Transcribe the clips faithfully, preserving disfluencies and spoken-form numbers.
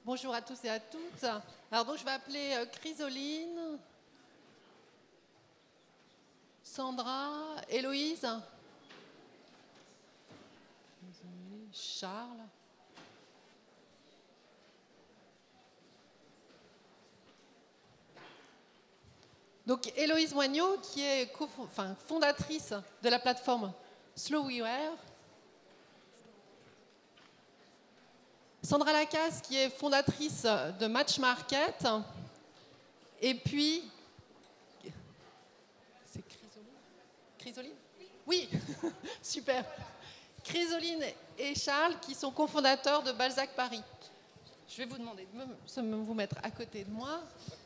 Bonjour à tous et à toutes. Alors donc je vais appeler euh, Chrysoline, Sandra, Héloïse, Charles. Donc Héloïse Moignot, qui est co- enfin, fondatrice de la plateforme Slowware. Sandra Lacasse, qui est fondatrice de Match Market. Et puis... C'est Chrysoline Chrysoline Oui, super. Chrysoline et Charles, qui sont cofondateurs de Balzac Paris. Je vais vous demander de me, vous mettre à côté de moi.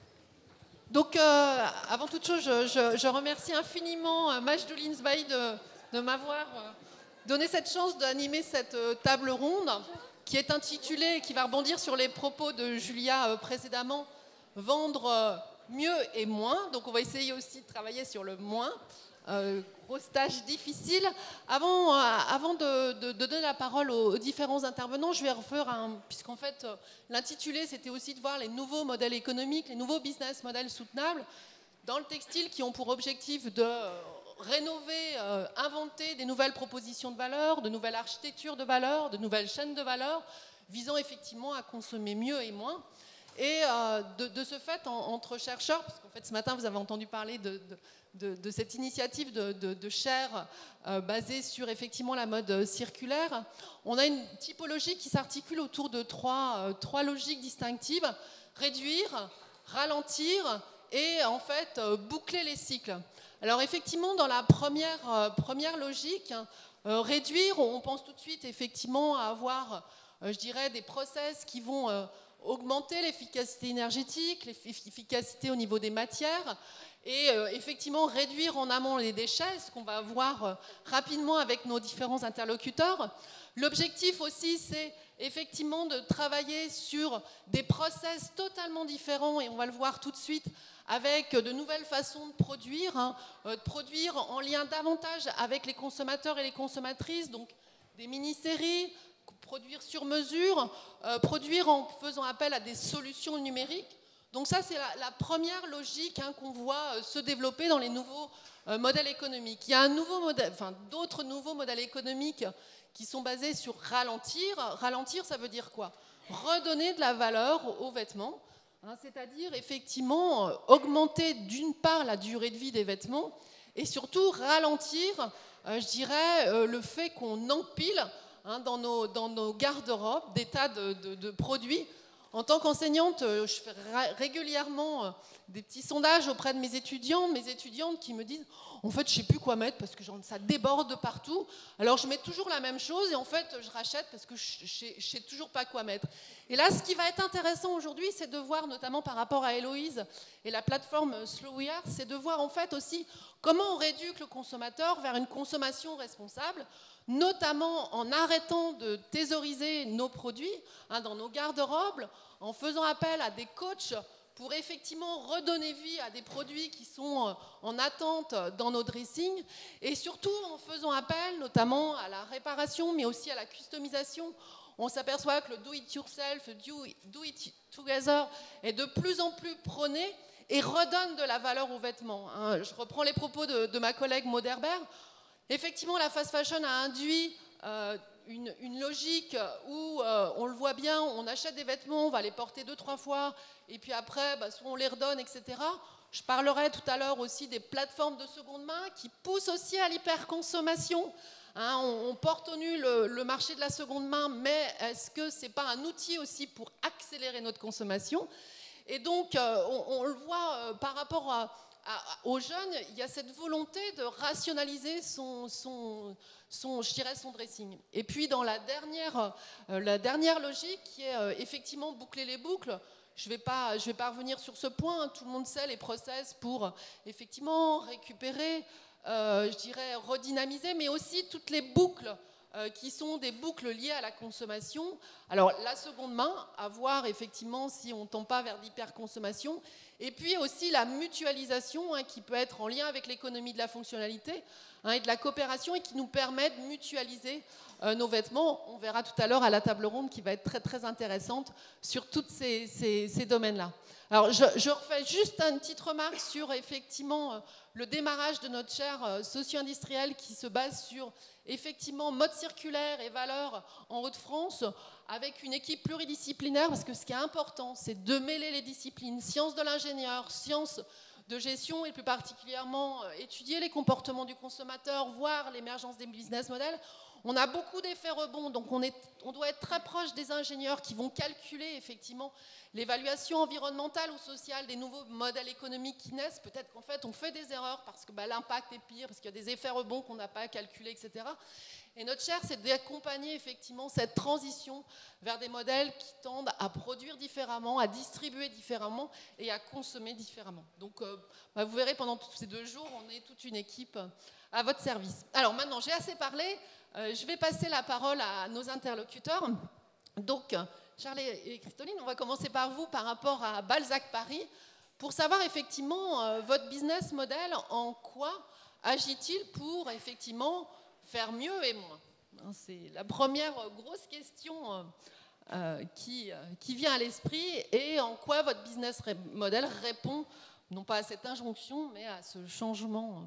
Donc, euh, avant toute chose, je, je, je remercie infiniment Majdoul Sbahi de, de m'avoir donné cette chance d'animer cette table ronde qui est intitulée, qui va rebondir sur les propos de Julia euh, précédemment, vendre euh, mieux et moins. Donc, on va essayer aussi de travailler sur le moins. Euh, grosse tâche difficile. Avant, euh, avant de, de, de donner la parole aux, aux différents intervenants, je vais refaire un... Puisqu'en fait, euh, l'intitulé, c'était aussi de voir les nouveaux modèles économiques, les nouveaux business models soutenables dans le textile qui ont pour objectif de euh, rénover, euh, inventer des nouvelles propositions de valeur, de nouvelles architectures de valeur, de nouvelles chaînes de valeur, visant effectivement à consommer mieux et moins. Et euh, de, de ce fait, en, entre chercheurs, parce qu'en fait ce matin vous avez entendu parler de, de, de, de cette initiative de, de, de chaire euh, basée sur effectivement la mode circulaire, on a une typologie qui s'articule autour de trois, euh, trois logiques distinctives: réduire, ralentir et en fait euh, boucler les cycles. Alors effectivement, dans la première, euh, première logique, euh, réduire, on pense tout de suite effectivement à avoir, euh, je dirais, des process qui vont euh, augmenter l'efficacité énergétique, l'efficacité au niveau des matières et euh, effectivement réduire en amont les déchets, ce qu'on va voir euh, rapidement avec nos différents interlocuteurs. L'objectif aussi, c'est effectivement de travailler sur des process totalement différents, et on va le voir tout de suite avec de nouvelles façons de produire, hein, euh, de produire en lien davantage avec les consommateurs et les consommatrices, donc des mini-séries, produire sur mesure, euh, produire en faisant appel à des solutions numériques. Donc ça, c'est la, la première logique hein, qu'on voit euh, se développer dans les nouveaux euh, modèles économiques. Il y a un nouveau modèle, enfin, d'autres nouveaux modèles économiques qui sont basés sur ralentir. Ralentir, ça veut dire quoi? Redonner de la valeur aux vêtements, hein, c'est-à-dire effectivement euh, augmenter d'une part la durée de vie des vêtements et surtout ralentir, euh, je dirais, euh, le fait qu'on empile Hein, dans nos, dans nos garde-robes, des tas de, de, de produits. En tant qu'enseignante, je fais régulièrement des petits sondages auprès de mes étudiants, mes étudiantes qui me disent « En fait, je ne sais plus quoi mettre parce que ça déborde de partout. Alors, je mets toujours la même chose et en fait, je rachète parce que je ne sais toujours pas quoi mettre. » Et là, ce qui va être intéressant aujourd'hui, c'est de voir, notamment par rapport à Héloïse et la plateforme Slowware, c'est de voir en fait aussi comment on rééduque le consommateur vers une consommation responsable, notamment en arrêtant de thésauriser nos produits hein, dans nos garde-robes, en faisant appel à des coachs pour effectivement redonner vie à des produits qui sont en attente dans nos dressings, et surtout en faisant appel notamment à la réparation, mais aussi à la customisation. On s'aperçoit que le do-it-yourself, do-it-together est de plus en plus prôné et redonne de la valeur aux vêtements. Hein. Je reprends les propos de, de ma collègue Maud Herbert. Effectivement, la fast fashion a induit euh, une, une logique où, euh, on le voit bien, on achète des vêtements, on va les porter deux, trois fois, et puis après, bah, soit on les redonne, et cetera. Je parlerai tout à l'heure aussi des plateformes de seconde main qui poussent aussi à l'hyperconsommation. Hein, on, on porte au nu le, le marché de la seconde main, mais est-ce que ce n'est pas un outil aussi pour accélérer notre consommation? Et donc, euh, on, on le voit euh, par rapport à... aux jeunes, il y a cette volonté de rationaliser son, son, son, je dirais son dressing. Et puis dans la dernière, euh, la dernière logique qui est euh, effectivement boucler les boucles, je ne vais pas, je vais pas revenir sur ce point, hein, tout le monde sait les process pour euh, effectivement récupérer, euh, je dirais redynamiser, mais aussi toutes les boucles Euh, qui sont des boucles liées à la consommation. Alors la seconde main, à voir effectivement si on ne tend pas vers l'hyperconsommation, et puis aussi la mutualisation hein, qui peut être en lien avec l'économie de la fonctionnalité hein, et de la coopération et qui nous permet de mutualiser euh, nos vêtements. On verra tout à l'heure à la table ronde qui va être très très intéressante sur tous ces, ces, ces domaines-là. Alors je, je refais juste une petite remarque sur effectivement euh, le démarrage de notre chaire euh, socio-industrielle qui se base sur effectivement mode circulaire et valeurs en Hauts-de-France avec une équipe pluridisciplinaire parce que ce qui est important c'est de mêler les disciplines, sciences de l'ingénieur, sciences de gestion et plus particulièrement euh, étudier les comportements du consommateur, voir l'émergence des business models. On a beaucoup d'effets rebonds, donc on, est, on doit être très proche des ingénieurs qui vont calculer effectivement l'évaluation environnementale ou sociale des nouveaux modèles économiques qui naissent. Peut-être qu'en fait on fait des erreurs parce que bah, l'impact est pire, parce qu'il y a des effets rebonds qu'on n'a pas calculés, et cetera. Et notre chaire, c'est d'accompagner effectivement cette transition vers des modèles qui tendent à produire différemment, à distribuer différemment et à consommer différemment. Donc euh, bah, vous verrez pendant tous ces deux jours, on est toute une équipe à votre service. Alors maintenant, j'ai assez parlé. Euh, je vais passer la parole à nos interlocuteurs. Donc, Charles et Christoline, on va commencer par vous par rapport à Balzac Paris, pour savoir effectivement euh, votre business model, en quoi agit-il pour effectivement faire mieux et moins. C'est la première grosse question euh, euh, qui, euh, qui vient à l'esprit, et en quoi votre business model répond non pas à cette injonction, mais à ce changement.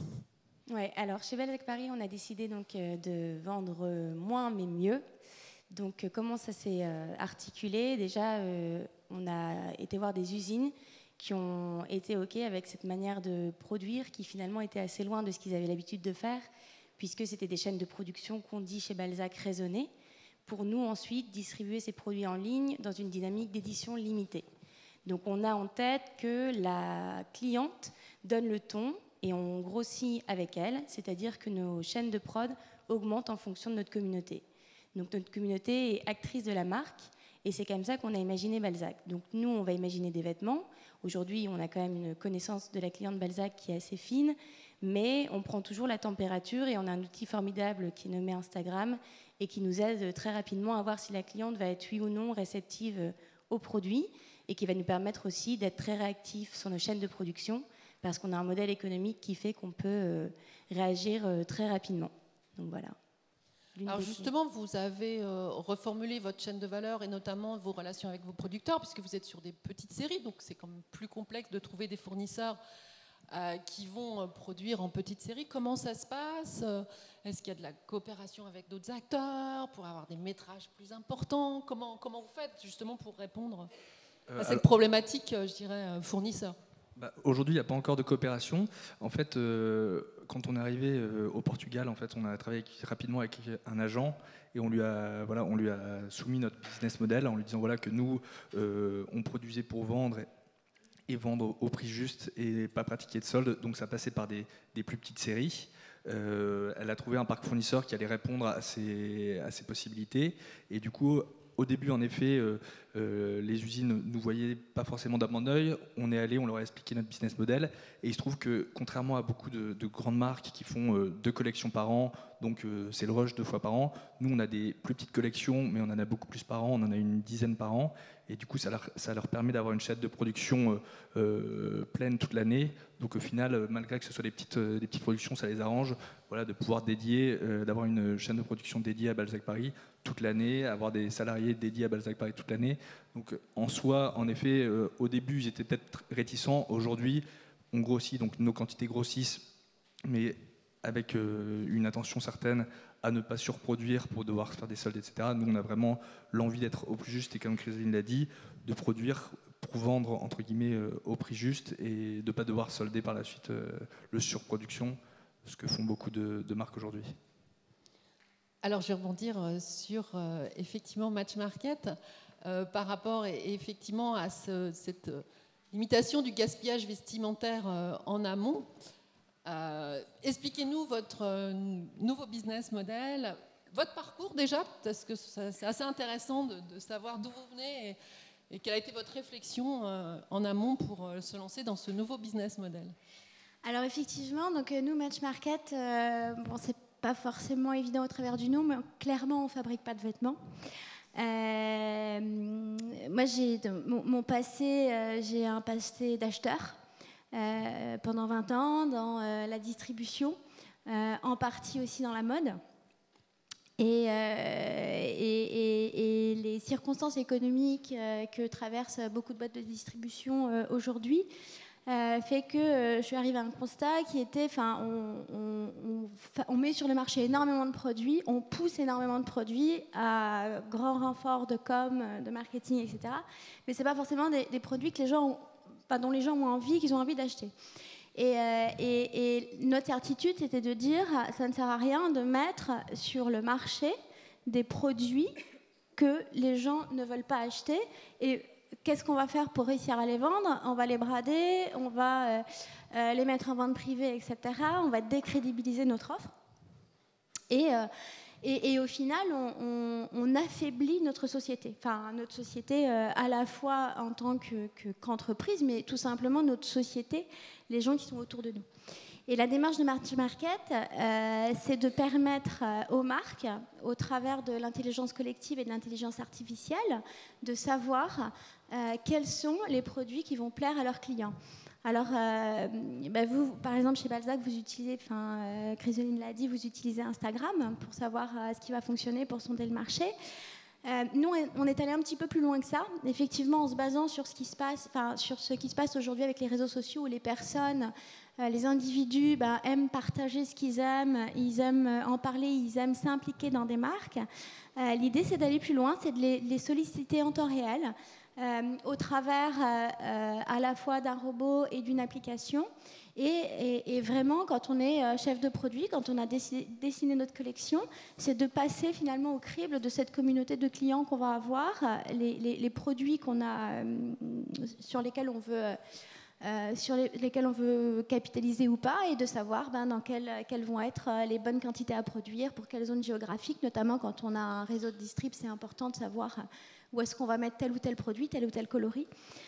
Ouais, alors chez Balzac Paris, on a décidé donc euh, de vendre moins mais mieux. Donc euh, comment ça s'est euh, articulé? Déjà, euh, on a été voir des usines qui ont été OK avec cette manière de produire, qui finalement était assez loin de ce qu'ils avaient l'habitude de faire, puisque c'était des chaînes de production qu'on dit chez Balzac raisonnées, pour nous ensuite distribuer ces produits en ligne dans une dynamique d'édition limitée. Donc on a en tête que la cliente donne le ton, et on grossit avec elle, c'est-à-dire que nos chaînes de prod augmentent en fonction de notre communauté. Donc notre communauté est actrice de la marque, et c'est comme ça qu'on a imaginé Balzac. Donc nous, on va imaginer des vêtements. Aujourd'hui, on a quand même une connaissance de la cliente Balzac qui est assez fine, mais on prend toujours la température, et on a un outil formidable qui est nommé Instagram, et qui nous aide très rapidement à voir si la cliente va être oui ou non réceptive au produit, et qui va nous permettre aussi d'être très réactifs sur nos chaînes de production, parce qu'on a un modèle économique qui fait qu'on peut euh, réagir euh, très rapidement. Donc voilà. Alors justement, vous avez euh, reformulé votre chaîne de valeur et notamment vos relations avec vos producteurs, puisque vous êtes sur des petites séries, donc c'est quand même plus complexe de trouver des fournisseurs euh, qui vont euh, produire en petites séries. Comment ça se passe? Est-ce qu'il y a de la coopération avec d'autres acteurs pour avoir des métrages plus importants? Comment, comment vous faites justement pour répondre euh, à cette alors... problématique, euh, je dirais, euh, fournisseur? Bah, aujourd'hui, il n'y a pas encore de coopération. En fait, euh, quand on est arrivé euh, au Portugal, en fait, on a travaillé rapidement avec un agent, et on lui a, voilà, on lui a soumis notre business model en lui disant voilà, que nous, euh, on produisait pour vendre et, et vendre au prix juste et pas pratiquer de solde. Donc ça passait par des, des plus petites séries. Euh, elle a trouvé un parc fournisseur qui allait répondre à ces, à ces possibilités. Et du coup, au début, en effet, euh, euh, les usines ne nous voyaient pas forcément d'un bon œil. On est allé, on leur a expliqué notre business model. Et il se trouve que, contrairement à beaucoup de, de grandes marques qui font euh, deux collections par an, donc euh, c'est le rush deux fois par an, nous, on a des plus petites collections, mais on en a beaucoup plus par an. On en a une dizaine par an. Et du coup, ça leur, ça leur permet d'avoir une chaîne de production euh, euh, pleine toute l'année. Donc au final, malgré que ce soit des petites, euh, des petites productions, ça les arrange, voilà, de pouvoir dédier, euh, d'avoir une chaîne de production dédiée à Balzac Paris toute l'année, avoir des salariés dédiés à Balzac Paris toute l'année. Donc en soi, en effet, euh, au début, ils étaient peut-être réticents. Aujourd'hui, on grossit, donc nos quantités grossissent, mais avec euh, une attention certaine à ne pas surproduire pour devoir faire des soldes, et cetera. Nous, on a vraiment l'envie d'être au plus juste, et comme Christine l'a dit, de produire pour vendre, entre guillemets, euh, au prix juste, et de ne pas devoir solder par la suite euh, le surproduction, ce que font beaucoup de, de marques aujourd'hui. Alors, je vais rebondir sur, euh, effectivement, Match Market, euh, par rapport, et, effectivement, à ce, cette euh, limitation du gaspillage vestimentaire euh, en amont. Euh, expliquez-nous votre euh, nouveau business model, votre parcours déjà, parce que c'est assez intéressant de, de savoir d'où vous venez et, et quelle a été votre réflexion euh, en amont pour euh, se lancer dans ce nouveau business model. Alors effectivement, donc, nous, Match Market, euh, bon, c'est pas forcément évident au travers du nom, mais clairement, on ne fabrique pas de vêtements. Euh, moi, j'ai mon, mon passé, euh, j'ai un passé d'acheteur euh, pendant vingt ans dans euh, la distribution, euh, en partie aussi dans la mode. Et, euh, et, et, et les circonstances économiques euh, que traversent beaucoup de boîtes de distribution euh, aujourd'hui euh, fait que euh, je suis arrivée à un constat qui était, enfin, on, on, on, on met sur le marché énormément de produits, on pousse énormément de produits à grand renfort de com, de marketing, et cetera. Mais c'est pas forcément des, des produits que les gens ont, enfin, dont les gens ont envie, qu'ils ont envie d'acheter. Et, euh, et, et notre certitude, c'était de dire, ça ne sert à rien de mettre sur le marché des produits que les gens ne veulent pas acheter. Et qu'est-ce qu'on va faire pour réussir à les vendre? On va les brader, on va euh, euh, les mettre en vente privée, et cetera. On va décrédibiliser notre offre. Et... Euh, Et, et au final, on, on, on affaiblit notre société. Enfin, notre société euh, à la fois en tant que, que, qu'entreprise, mais tout simplement notre société, les gens qui sont autour de nous. Et la démarche de Match Market, euh, c'est de permettre euh, aux marques, au travers de l'intelligence collective et de l'intelligence artificielle, de savoir euh, quels sont les produits qui vont plaire à leurs clients. Alors, euh, bah vous, par exemple, chez Balzac, vous utilisez, enfin, euh, Chrysoline l'a dit, vous utilisez Instagram pour savoir euh, ce qui va fonctionner pour sonder le marché. Euh, nous, on est allé un petit peu plus loin que ça. Effectivement, en se basant sur ce qui se passe, enfin, sur ce qui se passe aujourd'hui avec les réseaux sociaux, où les personnes, euh, les individus, bah, aiment partager ce qu'ils aiment, ils aiment en parler, ils aiment s'impliquer dans des marques. Euh, l'idée, c'est d'aller plus loin, c'est de les, les solliciter en temps réel. Euh, au travers euh, euh, à la fois d'un robot et d'une application. Et, et, et vraiment, quand on est euh, chef de produit, quand on a dessiné, dessiné notre collection, c'est de passer finalement au crible de cette communauté de clients qu'on va avoir, les, les, les produits qu'on a, euh, sur lesquels on veut... Euh, sur les, lesquels on veut capitaliser ou pas, et de savoir ben, dans quelles, quelles vont être les bonnes quantités à produire, pour quelles zones géographiques, notamment quand on a un réseau de distrib, c'est important de savoir où est-ce qu'on va mettre tel ou tel produit, tel ou tel coloris.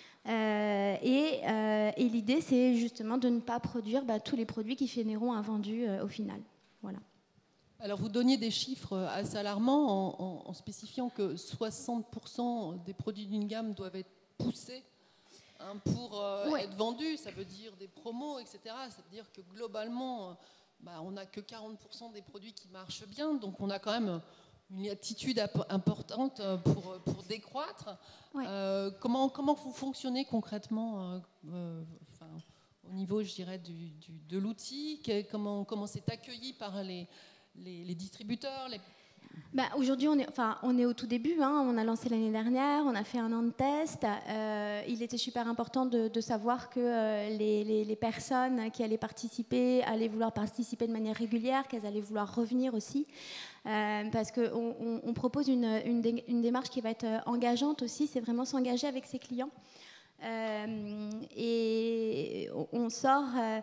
Euh, et euh, et l'idée, c'est justement de ne pas produire ben, tous les produits qui finiront invendus euh, au final. Voilà. Alors, vous donniez des chiffres assez alarmants en, en, en spécifiant que soixante pour cent des produits d'une gamme doivent être poussés Hein, pour euh, ouais. être vendu, ça veut dire des promos, et cetera. Ça veut dire que globalement, euh, bah, on n'a que quarante pour cent des produits qui marchent bien, donc on a quand même une attitude importante pour, pour décroître. Ouais. Euh, comment, comment vous fonctionnez concrètement euh, euh, enfin, au niveau, je dirais, du, du, de l'outil? Comment, comment c'est accueilli par les, les, les distributeurs, les Bah, aujourd'hui, on est, enfin, on est au tout début. Hein. On a lancé l'année dernière, on a fait un an de test. Euh, il était super important de, de savoir que euh, les, les, les personnes qui allaient participer allaient vouloir participer de manière régulière, qu'elles allaient vouloir revenir aussi. Euh, parce qu'on on, on propose une, une, dé, une démarche qui va être engageante aussi, c'est vraiment s'engager avec ses clients. Euh, et on, on sort... Euh,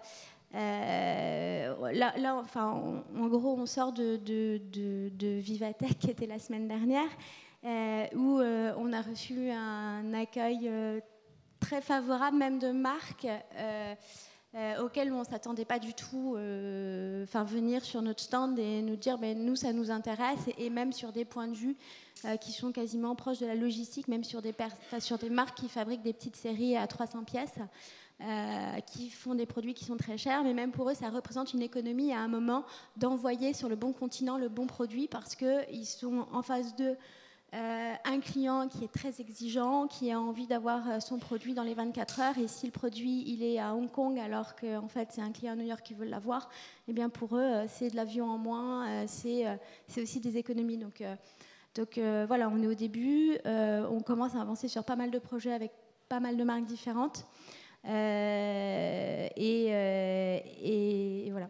Euh, là, là, enfin, en, en gros, on sort de, de, de, de Vivatech, qui était la semaine dernière, euh, où euh, on a reçu un accueil euh, très favorable, même de marques, euh, euh, auxquelles on ne s'attendait pas du tout, euh, enfin, venir sur notre stand et nous dire, ben, nous, ça nous intéresse, et, et même sur des points de vue euh, qui sont quasiment proches de la logistique, même sur des, sur des marques qui fabriquent des petites séries à trois cents pièces. Euh, qui font des produits qui sont très chers, mais même pour eux, ça représente une économie à un moment d'envoyer sur le bon continent le bon produit, parce qu'ils sont en face d'eux euh, un client qui est très exigeant, qui a envie d'avoir son produit dans les vingt-quatre heures, et si le produit il est à Hong Kong alors que en fait, c'est un client à New York qui veut l'avoir, eh bien pour eux, c'est de l'avion en moins, c'est, c'est aussi des économies. Donc, euh, donc euh, voilà, on est au début, euh, on commence à avancer sur pas mal de projets avec pas mal de marques différentes. Euh, et, euh, et, et voilà.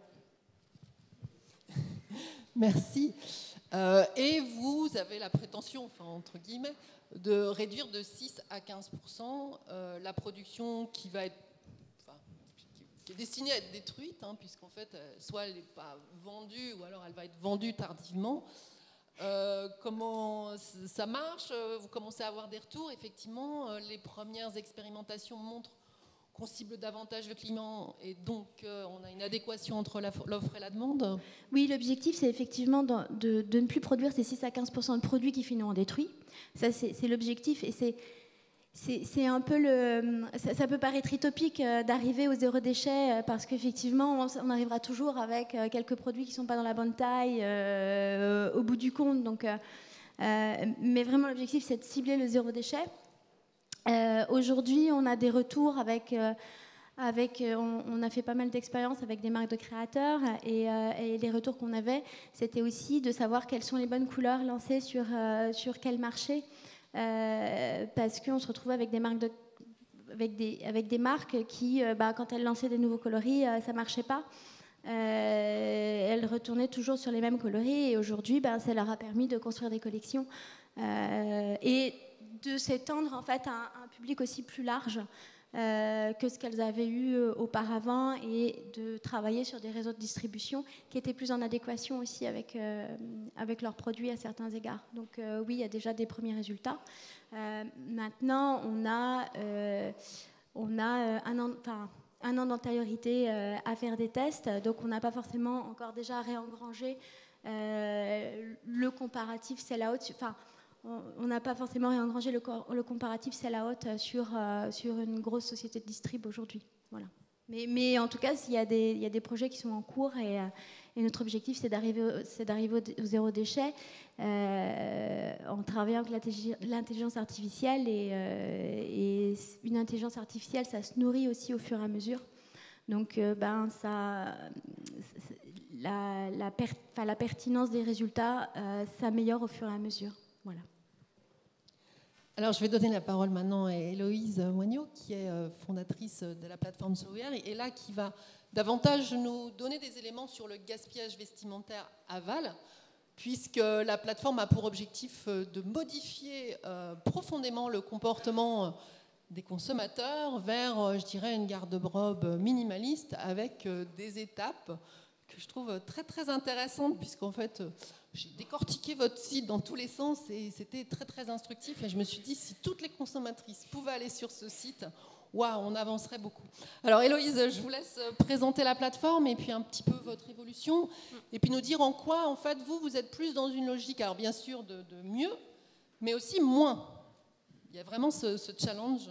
Merci. Euh, et vous avez la prétention, enfin, entre guillemets, de réduire de six à quinze pour cent euh, la production qui va être, enfin, qui est destinée à être détruite, hein, puisqu'en fait, soit elle n'est pas vendue, ou alors elle va être vendue tardivement. Euh, comment ça marche? Vous commencez à avoir des retours. Effectivement, les premières expérimentations montrent qu'on cible davantage le client, et donc euh, on a une adéquation entre la, l'offre et la demande. Oui, l'objectif, c'est effectivement de, de, de ne plus produire ces six à quinze pour cent de produits qui finiront détruits. Ça, c'est, c'est l'objectif, et c'est, c'est un peu le... Ça, ça peut paraître utopique euh, d'arriver au zéro déchet euh, parce qu'effectivement, on, on arrivera toujours avec euh, quelques produits qui ne sont pas dans la bonne taille euh, au bout du compte. Donc, euh, euh, mais vraiment, l'objectif, c'est de cibler le zéro déchet. Euh, Aujourd'hui, on a des retours avec... Euh, Avec, on, on a fait pas mal d'expériences avec des marques de créateurs et, euh, et les retours qu'on avait, c'était aussi de savoir quelles sont les bonnes couleurs lancées sur, euh, sur quel marché, euh, parce qu'on se retrouve avec des marques, de, avec des, avec des marques qui, euh, bah, quand elles lançaient des nouveaux coloris, euh, ça ne marchait pas. Euh, elles retournaient toujours sur les mêmes coloris et aujourd'hui, bah, ça leur a permis de construire des collections euh, et de s'étendre en fait, à un, à un public aussi plus large. Euh, que ce qu'elles avaient eu euh, auparavant et de travailler sur des réseaux de distribution qui étaient plus en adéquation aussi avec, euh, avec leurs produits à certains égards. Donc euh, oui, il y a déjà des premiers résultats. Euh, maintenant, on a, euh, on a euh, un an, enfin, un an d'antériorité euh, à faire des tests, donc on n'a pas forcément encore déjà réengrangé euh, le comparatif sell-out. Enfin, on n'a pas forcément réengrangé le, le comparatif sell-out sur, euh, sur une grosse société de distrib aujourd'hui. Voilà. Mais, mais en tout cas, il y, a des, il y a des projets qui sont en cours et, et notre objectif, c'est d'arriver au, au zéro déchet euh, en travaillant avec l'intelligence artificielle. Et, euh, et une intelligence artificielle, ça se nourrit aussi au fur et à mesure. Donc, euh, ben, ça, la, la, per, la pertinence des résultats euh, s'améliore au fur et à mesure. Voilà. Alors, je vais donner la parole maintenant à Héloïse Moignot, qui est fondatrice de la plateforme Soware, et là, qui va davantage nous donner des éléments sur le gaspillage vestimentaire aval, puisque la plateforme a pour objectif de modifier euh, profondément le comportement des consommateurs vers, je dirais, une garde-robe minimaliste avec euh, des étapes que je trouve très, très intéressantes, puisqu'en fait... J'ai décortiqué votre site dans tous les sens et c'était très très instructif et je me suis dit si toutes les consommatrices pouvaient aller sur ce site, waouh, on avancerait beaucoup. Alors Héloïse, je vous laisse présenter la plateforme et puis un petit peu votre évolution et puis nous dire en quoi en fait vous, vous êtes plus dans une logique, alors bien sûr de, de mieux, mais aussi moins. Il y a vraiment ce, ce challenge.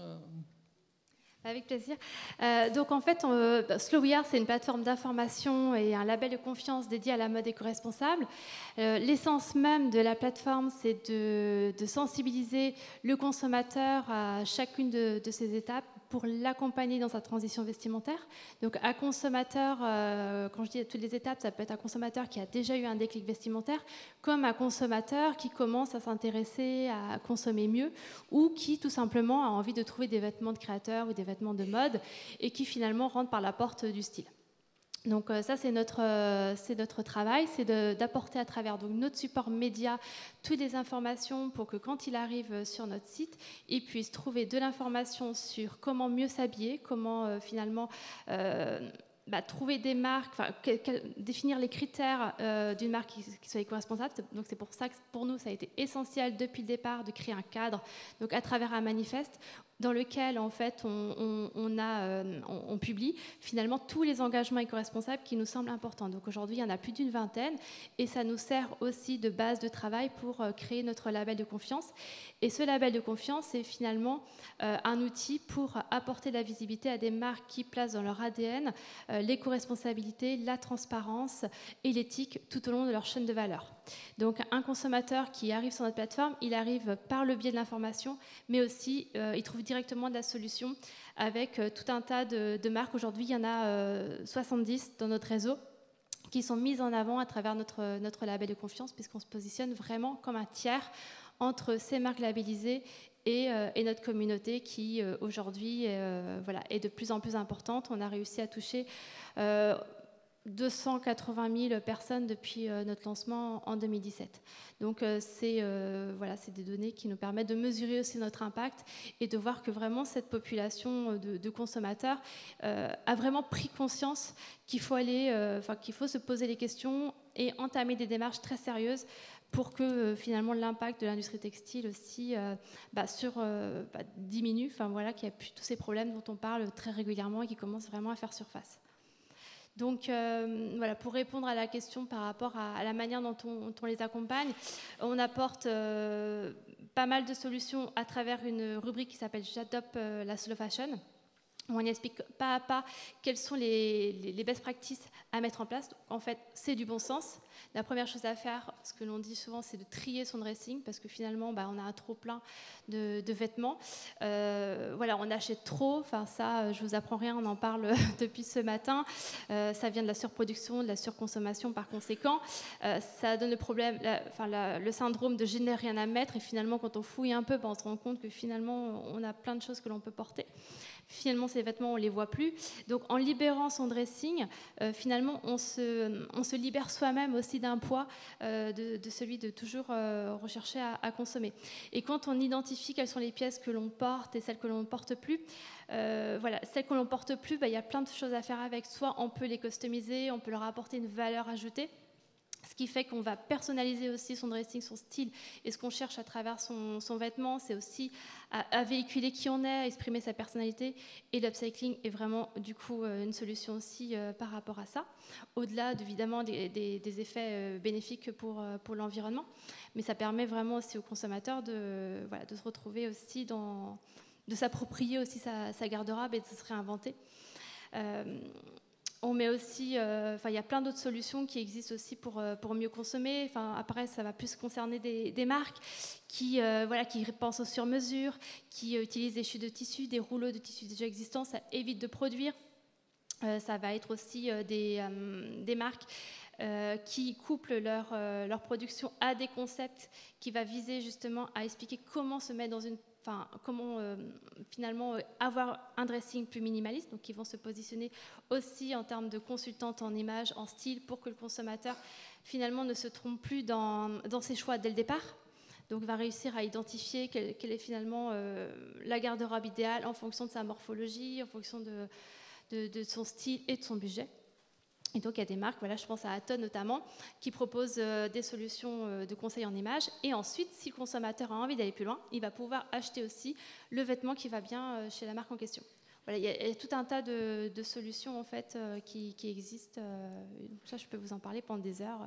Avec plaisir. Euh, donc en fait, on, Soware, c'est une plateforme d'information et un label de confiance dédié à la mode éco-responsable. Euh, L'essence même de la plateforme, c'est de, de sensibiliser le consommateur à chacune de, de ces étapes pour l'accompagner dans sa transition vestimentaire. Donc un consommateur, euh, quand je dis toutes les étapes, ça peut être un consommateur qui a déjà eu un déclic vestimentaire, comme un consommateur qui commence à s'intéresser à consommer mieux ou qui tout simplement a envie de trouver des vêtements de créateurs ou des vêtements de mode et qui finalement rentre par la porte du style. Donc euh, ça, c'est notre, euh, c'est notre travail, c'est d'apporter à travers donc, notre support média toutes les informations pour que quand il arrive sur notre site, il puisse trouver de l'information sur comment mieux s'habiller, comment euh, finalement... Euh, Bah, trouver des marques, enfin, que, que, définir les critères euh, d'une marque qui, qui soit éco-responsable. Donc c'est pour ça que pour nous, ça a été essentiel depuis le départ de créer un cadre, donc à travers un manifeste dans lequel en fait on, on, on, a, euh, on, on publie finalement tous les engagements éco-responsables qui nous semblent importants. Donc aujourd'hui, il y en a plus d'une vingtaine et ça nous sert aussi de base de travail pour euh, créer notre label de confiance. Et ce label de confiance, c'est finalement euh, un outil pour apporter de la visibilité à des marques qui placent dans leur A D N euh, l'éco-responsabilité, la transparence et l'éthique tout au long de leur chaîne de valeur. Donc un consommateur qui arrive sur notre plateforme, il arrive par le biais de l'information, mais aussi euh, il trouve directement de la solution avec euh, tout un tas de, de marques. Aujourd'hui, il y en a euh, soixante-dix dans notre réseau qui sont mises en avant à travers notre, notre label de confiance, puisqu'on se positionne vraiment comme un tiers entre ces marques labellisées et, euh, et notre communauté qui, euh, aujourd'hui, euh, voilà, est de plus en plus importante. On a réussi à toucher euh, deux cent quatre-vingt mille personnes depuis euh, notre lancement en deux mille dix-sept. Donc, euh, c'est euh, voilà, c'est des données qui nous permettent de mesurer aussi notre impact et de voir que vraiment cette population de, de consommateurs euh, a vraiment pris conscience qu'il faut aller, euh, enfin, qu'il faut se poser les questions et entamer des démarches très sérieuses pour que euh, finalement l'impact de l'industrie textile aussi euh, bah, sur, euh, bah, diminue, enfin voilà, qu'il n'y a plus tous ces problèmes dont on parle très régulièrement et qui commencent vraiment à faire surface. Donc euh, voilà, pour répondre à la question par rapport à, à la manière dont on, dont on les accompagne, on apporte euh, pas mal de solutions à travers une rubrique qui s'appelle J'adopte euh, la slow fashion, où on explique pas à pas quelles sont les, les, les best practices à mettre en place. En fait, c'est du bon sens. La première chose à faire, ce que l'on dit souvent, c'est de trier son dressing, parce que finalement, bah, on a un trop plein de, de vêtements. Euh, voilà, on achète trop. Enfin, ça, je vous apprends rien, on en parle depuis ce matin. Euh, ça vient de la surproduction, de la surconsommation par conséquent. Euh, ça donne le problème, la, enfin, la, le syndrome de je n'ai rien à mettre. Et finalement, quand on fouille un peu, bah, on se rend compte que finalement, on a plein de choses que l'on peut porter. Finalement, ces vêtements, on ne les voit plus. Donc, en libérant son dressing, euh, finalement, on se, on se libère soi-même aussi d'un poids euh, de, de celui de toujours euh, rechercher à, à consommer. Et quand on identifie quelles sont les pièces que l'on porte et celles que l'on ne porte plus, euh, voilà, celles que l'on ne porte plus, bah, y a plein de choses à faire avec. Soit on peut les customiser, on peut leur apporter une valeur ajoutée. Ce qui fait qu'on va personnaliser aussi son dressing, son style. Et ce qu'on cherche à travers son, son vêtement, c'est aussi à, à véhiculer qui on est, à exprimer sa personnalité. Et l'upcycling est vraiment, du coup, une solution aussi euh, par rapport à ça. Au-delà, évidemment, des, des, des effets euh, bénéfiques pour, euh, pour l'environnement. Mais ça permet vraiment aussi aux consommateurs de, voilà, de se retrouver aussi dans... de s'approprier aussi sa, sa garde-robe et de se réinventer. Euh, On met aussi, euh, enfin, il y a plein d'autres solutions qui existent aussi pour, euh, pour mieux consommer. Enfin, après, ça va plus concerner des, des marques qui, euh, voilà, qui pensent au sur-mesure, qui euh, utilisent des chutes de tissus, des rouleaux de tissus déjà existants, ça évite de produire. Euh, ça va être aussi euh, des, euh, des marques euh, qui couplent leur, euh, leur production à des concepts qui va viser justement à expliquer comment se mettre dans une Enfin, comment euh, finalement euh, avoir un dressing plus minimaliste, donc ils vont se positionner aussi en termes de consultante en images, en style, pour que le consommateur finalement ne se trompe plus dans, dans ses choix dès le départ. Donc va réussir à identifier quelle, quelle est finalement euh, la garde-robe idéale en fonction de sa morphologie, en fonction de, de, de son style et de son budget. Et donc, il y a des marques, voilà, je pense à Aton notamment, qui proposent euh, des solutions euh, de conseil en images. Et ensuite, si le consommateur a envie d'aller plus loin, il va pouvoir acheter aussi le vêtement qui va bien euh, chez la marque en question. Voilà, il y a, il y a tout un tas de, de solutions en fait, euh, qui, qui existent. Euh, donc ça, je peux vous en parler pendant des heures.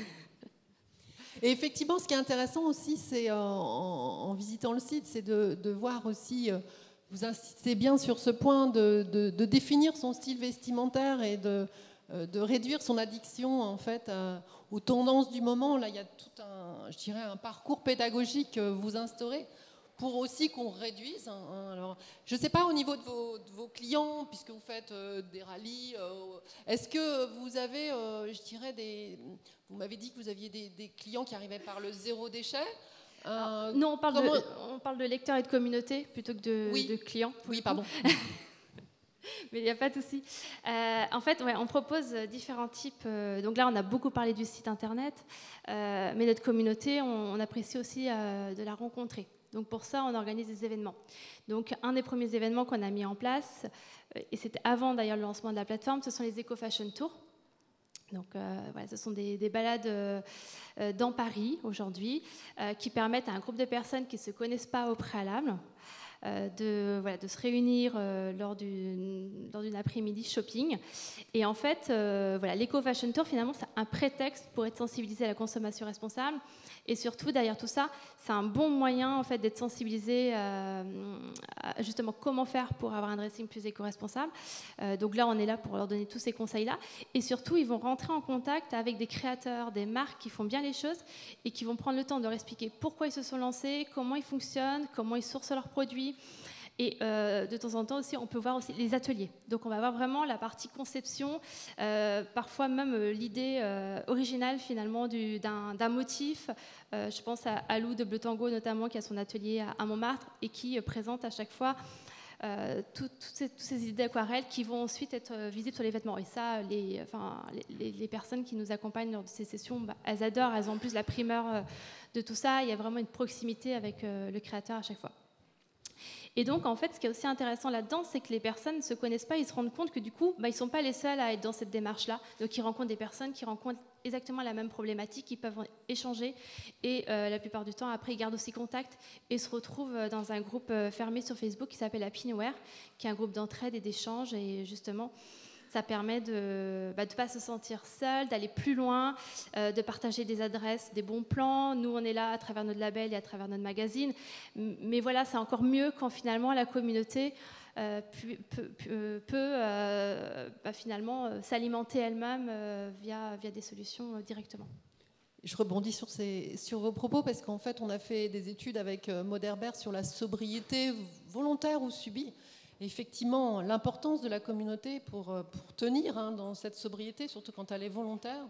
Et effectivement, ce qui est intéressant aussi, c'est euh, en, en visitant le site, c'est de, de voir aussi... Euh, vous insistez bien sur ce point de, de, de définir son style vestimentaire et de... de réduire son addiction en fait à, aux tendances du moment. Là, il y a tout un, je dirais, un parcours pédagogique que vous instaurez pour aussi qu'on réduise. Hein, alors, je ne sais pas au niveau de vos, de vos clients, puisque vous faites euh, des rallyes, euh, est-ce que vous avez, euh, je dirais, des, vous m'avez dit que vous aviez des, des clients qui arrivaient par le zéro déchet. Euh, Alors, non, on parle, comment... de, on parle de lecteurs et de communauté plutôt que de, oui. de clients. Oui, pardon. Mais il n'y a pas de souci. Euh, en fait, ouais, on propose différents types. Euh, donc là, on a beaucoup parlé du site internet, euh, mais notre communauté, on, on apprécie aussi euh, de la rencontrer. Donc pour ça, on organise des événements. Donc un des premiers événements qu'on a mis en place, euh, et c'était avant d'ailleurs le lancement de la plateforme, ce sont les Eco Fashion Tours. Donc euh, voilà, ce sont des, des balades euh, dans Paris aujourd'hui euh, qui permettent à un groupe de personnes qui ne se connaissent pas au préalable De, voilà, de se réunir euh, lors d'une, lors d'une après-midi shopping. Et en fait, euh, voilà, l'Eco-Fashion Tour, finalement, c'est un prétexte pour être sensibilisé à la consommation responsable. Et surtout, derrière tout ça, c'est un bon moyen en fait, d'être sensibilisé euh, à justement comment faire pour avoir un dressing plus éco-responsable. Euh, donc là, on est là pour leur donner tous ces conseils-là. Et surtout, ils vont rentrer en contact avec des créateurs, des marques qui font bien les choses et qui vont prendre le temps de leur expliquer pourquoi ils se sont lancés, comment ils fonctionnent, comment ils sourcent leurs produits. Et euh, de temps en temps aussi, on peut voir aussi les ateliers. Donc on va voir vraiment la partie conception, euh, parfois même euh, l'idée euh, originale finalement du, d'un, d'un motif. Euh, je pense à, à Lou de Bleu Tango notamment, qui a son atelier à, à Montmartre et qui euh, présente à chaque fois euh, tout, toutes, ces, toutes ces idées d'aquarelle qui vont ensuite être euh, visibles sur les vêtements. Et ça, les, enfin, les, les personnes qui nous accompagnent lors de ces sessions, bah, elles adorent, elles ont en plus la primeur euh, de tout ça. Il y a vraiment une proximité avec euh, le créateur à chaque fois. Et donc, en fait, ce qui est aussi intéressant là-dedans, c'est que les personnes ne se connaissent pas, ils se rendent compte que du coup, bah, ils ne sont pas les seuls à être dans cette démarche-là. Donc, ils rencontrent des personnes qui rencontrent exactement la même problématique, ils peuvent échanger et euh, la plupart du temps, après, ils gardent aussi contact et se retrouvent dans un groupe fermé sur Facebook qui s'appelle Happy Nowhere, qui est un groupe d'entraide et d'échange. Et justement, Ça permet de ne bah, pas se sentir seul, d'aller plus loin, euh, de partager des adresses, des bons plans. Nous, on est là à travers notre label et à travers notre magazine. Mais voilà, c'est encore mieux quand finalement la communauté euh, peut, peut, peut, peut euh, bah, finalement euh, s'alimenter elle-même euh, via, via des solutions euh, directement. Je rebondis sur, ces, sur vos propos parce qu'en fait, on a fait des études avec Maud Herbert sur la sobriété volontaire ou subie. Et effectivement, l'importance de la communauté pour, pour tenir hein, dans cette sobriété, surtout quand elle est volontaire,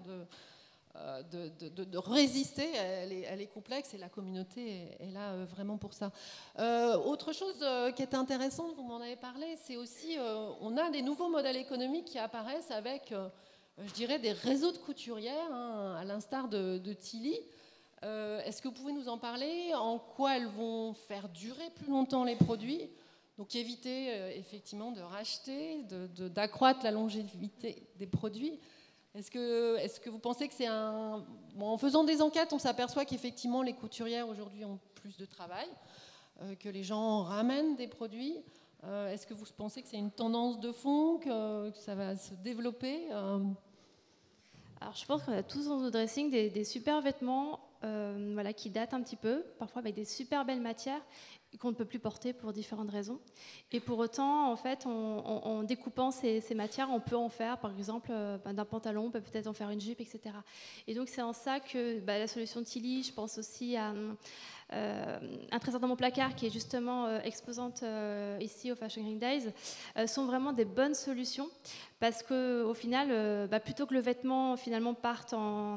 de, de, de, de résister, elle est, elle est complexe et la communauté est, est là vraiment pour ça. Euh, autre chose qui était intéressante, vous m'en avez parlé, c'est aussi, euh, on a des nouveaux modèles économiques qui apparaissent avec... Euh, je dirais des réseaux de couturières, hein, à l'instar de, de Tilly. Euh, est-ce que vous pouvez nous en parler? En quoi elles vont faire durer plus longtemps les produits? Donc éviter euh, effectivement de racheter, de, de, d'accroître la longévité des produits. Est-ce que, est-ce que vous pensez que c'est un... Bon, en faisant des enquêtes, on s'aperçoit qu'effectivement les couturières aujourd'hui ont plus de travail, euh, que les gens ramènent des produits. Euh, est-ce que vous pensez que c'est une tendance de fond, que, que ça va se développer? euh... Alors, je pense qu'on a tous dans nos dressings des, des super vêtements euh, voilà, qui datent un petit peu, parfois avec des super belles matières qu'on ne peut plus porter pour différentes raisons. Et pour autant, en fait, en, en, en découpant ces, ces matières, on peut en faire, par exemple, euh, ben, d'un pantalon, on peut peut-être en faire une jupe, et cetera. Et donc, c'est en ça que ben, la solution Tilly, je pense aussi à euh, un trésor dans mon placard, qui est justement euh, exposante euh, ici au Fashion Green Days, euh, sont vraiment des bonnes solutions, parce qu'au final, euh, ben, plutôt que le vêtement finalement parte en,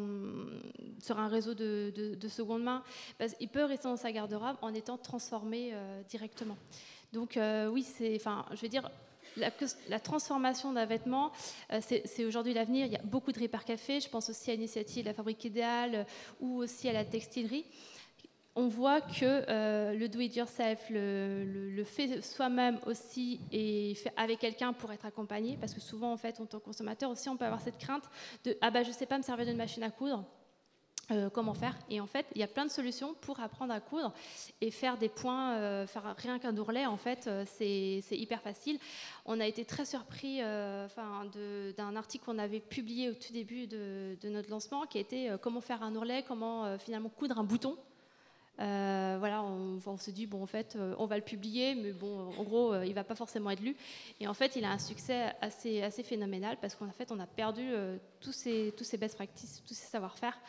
sur un réseau de, de, de seconde main, ben, il peut rester dans sa garde-robe en étant transformé euh, directement. Donc euh, oui, c'est, enfin, je veux dire, la, la transformation d'un vêtement, euh, c'est, c'est aujourd'hui l'avenir. Il y a beaucoup de hypercafés. Je pense aussi à l'initiative La Fabrique Idéale euh, ou aussi à la textilerie. On voit que euh, le do-it-yourself, le, le, le fait soi-même aussi et fait avec quelqu'un pour être accompagné, parce que souvent, en fait, en tant que consommateur aussi, on peut avoir cette crainte de « ah bah je sais pas me servir d'une machine à coudre ». Euh, comment faire? Et en fait, il y a plein de solutions pour apprendre à coudre et faire des points, euh, faire rien qu'un ourlet, en fait, euh, c'est, c'est hyper facile. On a été très surpris euh, enfin, de, d'un article qu'on avait publié au tout début de, de notre lancement, qui était euh, comment faire un ourlet, comment euh, finalement coudre un bouton. Euh, voilà, on, on se dit, bon, en fait, euh, on va le publier, mais bon, en gros, euh, il ne va pas forcément être lu. Et en fait, il a un succès assez, assez phénoménal, parce qu'en fait, on a perdu euh, tous ces, tous ces best practices, tous ces savoir-faire.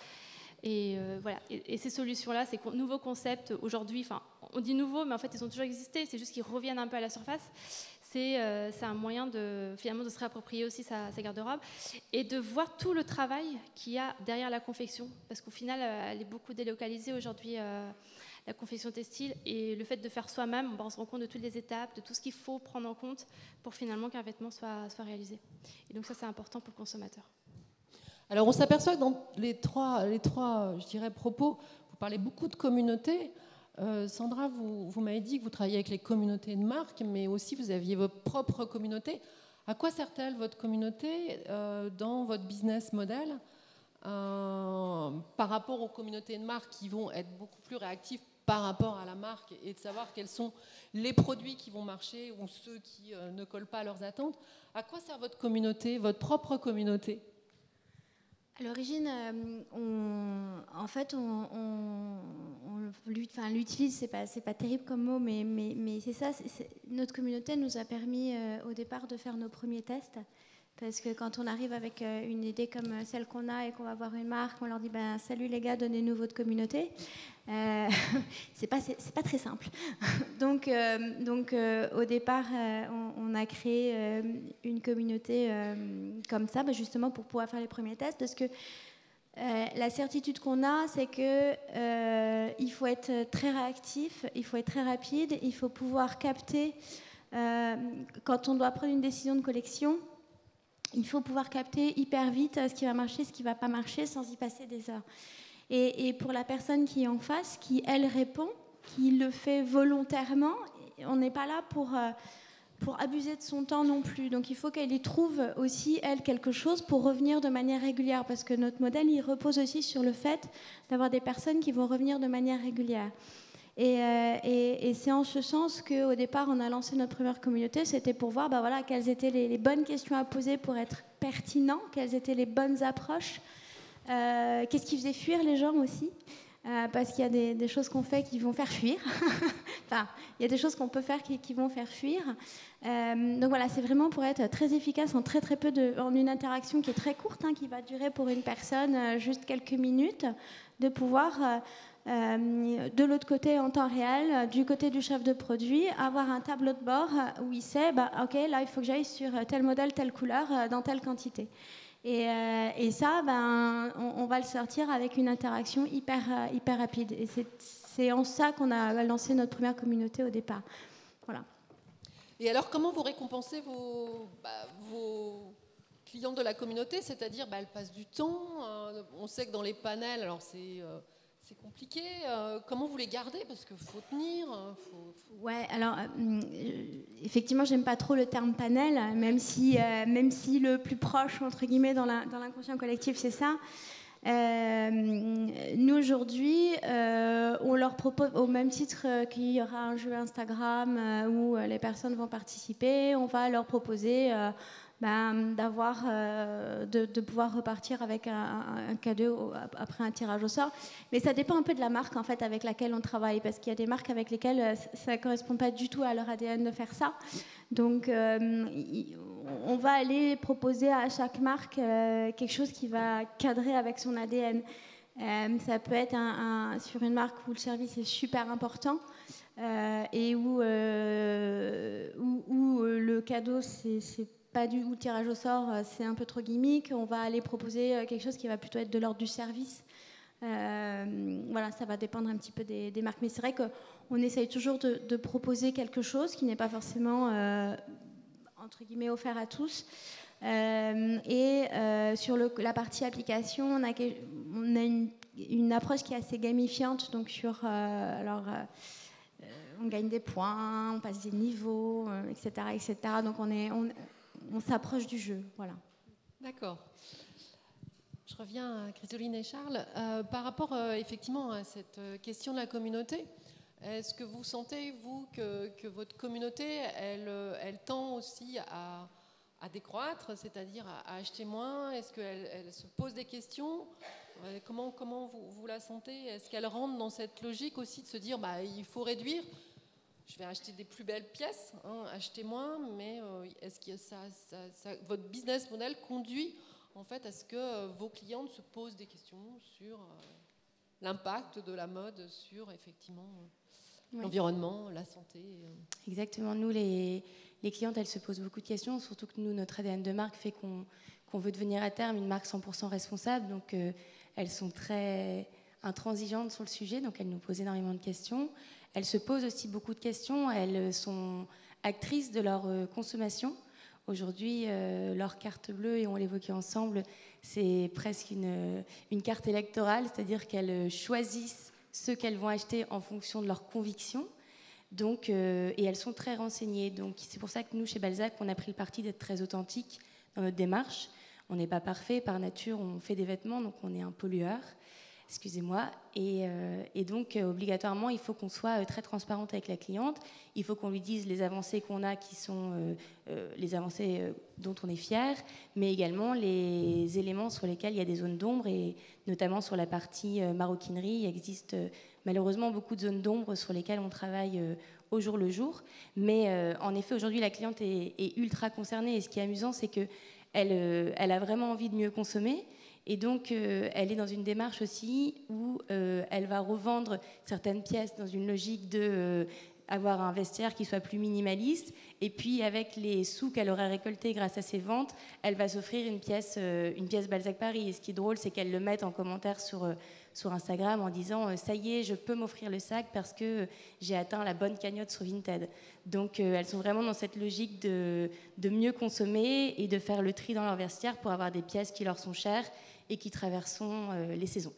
Et euh, voilà. Et, et ces solutions-là, ces con- nouveaux concepts aujourd'hui, enfin, on dit nouveaux, mais en fait, ils ont toujours existé. C'est juste qu'ils reviennent un peu à la surface. C'est, euh, c'est un moyen de finalement de se réapproprier aussi sa, sa garde-robe et de voir tout le travail qu'il y a derrière la confection, parce qu'au final, elle est beaucoup délocalisée aujourd'hui, euh, la confection textile. Et le fait de faire soi-même, on se rend compte de toutes les étapes, de tout ce qu'il faut prendre en compte pour finalement qu'un vêtement soit, soit réalisé. Et donc ça, c'est important pour le consommateur. Alors, on s'aperçoit que dans les trois, les trois, je dirais, propos, vous parlez beaucoup de communautés. Euh, Sandra, vous, vous m'avez dit que vous travaillez avec les communautés de marque, mais aussi vous aviez votre propre communauté. À quoi sert-elle, votre communauté, euh, dans votre business model, euh, par rapport aux communautés de marque qui vont être beaucoup plus réactives par rapport à la marque et de savoir quels sont les produits qui vont marcher ou ceux qui euh, ne collent pas à leurs attentes? À quoi sert votre communauté, votre propre communauté? À l'origine, euh, on, en fait, on, on, on enfin, l'utilise, c'est pas, c'est pas terrible comme mot, mais, mais, mais c'est ça. C'est, c'est, notre communauté nous a permis euh, au départ de faire nos premiers tests, parce que quand on arrive avec euh, une idée comme celle qu'on a et qu'on va voir une marque, on leur dit ben, salut les gars, donnez-nous votre communauté. Euh, c'est pas, c'est, c'est pas très simple. donc, euh, donc euh, au départ, euh, on, on a créé euh, une communauté euh, comme ça, bah, justement pour pouvoir faire les premiers tests, parce que euh, la certitude qu'on a, c'est que euh, il faut être très réactif, il faut être très rapide, il faut pouvoir capter euh, quand on doit prendre une décision de collection. Il faut pouvoir capter hyper vite ce qui va marcher, ce qui ne va pas marcher, sans y passer des heures. Et, et pour la personne qui est en face, qui, elle, répond, qui le fait volontairement, on n'est pas là pour, euh, pour abuser de son temps non plus. Donc il faut qu'elle y trouve aussi, elle, quelque chose pour revenir de manière régulière, parce que notre modèle, il repose aussi sur le fait d'avoir des personnes qui vont revenir de manière régulière. Et, euh, et, et c'est en ce sens qu'au départ, on a lancé notre première communauté. C'était pour voir bah, voilà, quelles étaient les, les bonnes questions à poser pour être pertinent, quelles étaient les bonnes approches, euh, qu'est-ce qui faisait fuir les gens aussi. Euh, parce qu'il y a des, des choses qu'on fait qui vont faire fuir. Enfin, il y a des choses qu'on peut faire qui, qui vont faire fuir. Euh, donc voilà, c'est vraiment pour être très efficace en très très peu de, en une interaction qui est très courte, hein, qui va durer pour une personne euh, juste quelques minutes, de pouvoir euh, euh, de l'autre côté en temps réel, euh, du côté du chef de produit, avoir un tableau de bord où il sait, bah, ok, là il faut que j'aille sur tel modèle, telle couleur, euh, dans telle quantité. Et, euh, et ça, ben, on, on va le sortir avec une interaction hyper, euh, hyper rapide. Et c'est, c'est en ça qu'on a lancé notre première communauté au départ. Voilà. Et alors, comment vous récompensez vos, bah, vos clients de la communauté? C'est-à-dire, bah, elles passent du temps. Euh, on sait que dans les panels, alors c'est... Euh, c'est compliqué. Euh, comment vous les gardez? Parce qu'il faut tenir. Faut, faut... Ouais, alors, euh, effectivement, j'aime pas trop le terme panel, même si, euh, même si le plus proche, entre guillemets, dans, la, dans l'inconscient collectif, c'est ça. Euh, nous, aujourd'hui, euh, on leur propose, au même titre qu'il y aura un jeu Instagram euh, où les personnes vont participer, on va leur proposer... Euh, Ben, d'avoir, euh, de, de pouvoir repartir avec un, un cadeau après un tirage au sort. Mais ça dépend un peu de la marque en fait, avec laquelle on travaille, parce qu'il y a des marques avec lesquelles ça ne correspond pas du tout à leur A D N de faire ça. Donc, euh, on va aller proposer à chaque marque euh, quelque chose qui va cadrer avec son A D N. Euh, ça peut être un, un, sur une marque où le service est super important euh, et où, euh, où, où euh, le cadeau, c'est... c'est pas du tout tirage au sort, c'est un peu trop gimmick. On va aller proposer quelque chose qui va plutôt être de l'ordre du service. Euh, voilà, ça va dépendre un petit peu des, des marques. Mais c'est vrai qu'on essaye toujours de, de proposer quelque chose qui n'est pas forcément, euh, entre guillemets, offert à tous. Euh, et euh, sur le, la partie application, on a, on a une, une approche qui est assez gamifiante. Donc sur... Euh, alors, euh, on gagne des points, on passe des niveaux, euh, et cetera, et cetera. Donc on est... On, on s'approche du jeu, voilà. D'accord. Je reviens à Chrysoline et Charles. Euh, par rapport euh, effectivement à cette question de la communauté, est-ce que vous sentez, vous, que, que votre communauté, elle, elle tend aussi à, à décroître, c'est-à-dire à, à acheter moins? Est-ce qu'elle elle se pose des questions? euh, Comment, comment vous, vous la sentez? Est-ce qu'elle rentre dans cette logique aussi de se dire bah, il faut réduire? Je vais acheter des plus belles pièces, hein, acheter moins, mais euh, est-ce que ça, ça, ça, votre business model conduit en fait à ce que euh, vos clientes se posent des questions sur euh, l'impact de la mode sur effectivement euh, oui. l'environnement, la santé? euh. Exactement. Nous, les, les clientes, elles se posent beaucoup de questions, surtout que nous, notre A D N de marque fait qu'on, qu'on veut devenir à terme une marque cent pour cent responsable. Donc, euh, elles sont très intransigeantes sur le sujet, donc elles nous posent énormément de questions. Elles se posent aussi beaucoup de questions, elles sont actrices de leur consommation. Aujourd'hui, euh, leur carte bleue, et on l'évoquait ensemble, c'est presque une, une carte électorale, c'est-à-dire qu'elles choisissent ce qu'elles vont acheter en fonction de leurs convictions. Donc, euh, et elles sont très renseignées. Donc, c'est pour ça que nous, chez Balzac, on a pris le parti d'être très authentique dans notre démarche. On n'est pas parfait, par nature, on fait des vêtements, donc on est un pollueur. Excusez-moi, et, euh, et donc euh, obligatoirement il faut qu'on soit euh, très transparente avec la cliente, il faut qu'on lui dise les avancées qu'on a qui sont euh, euh, les avancées euh, dont on est fier, mais également les éléments sur lesquels il y a des zones d'ombre, et notamment sur la partie euh, maroquinerie, il existe euh, malheureusement beaucoup de zones d'ombre sur lesquelles on travaille euh, au jour le jour, mais euh, en effet aujourd'hui la cliente est, est ultra concernée, et ce qui est amusant c'est que elle, euh, elle a vraiment envie de mieux consommer. Et donc, euh, elle est dans une démarche aussi où euh, elle va revendre certaines pièces dans une logique de euh, avoir un vestiaire qui soit plus minimaliste. Et puis, avec les sous qu'elle aura récoltés grâce à ses ventes, elle va s'offrir une pièce, euh, une pièce Balzac Paris. Et ce qui est drôle, c'est qu'elle le mette en commentaire sur, euh, sur Instagram en disant euh, « ça y est, je peux m'offrir le sac parce que j'ai atteint la bonne cagnotte sur Vinted ». Donc, euh, elles sont vraiment dans cette logique de, de mieux consommer et de faire le tri dans leur vestiaire pour avoir des pièces qui leur sont chères et qui traversons euh, les saisons.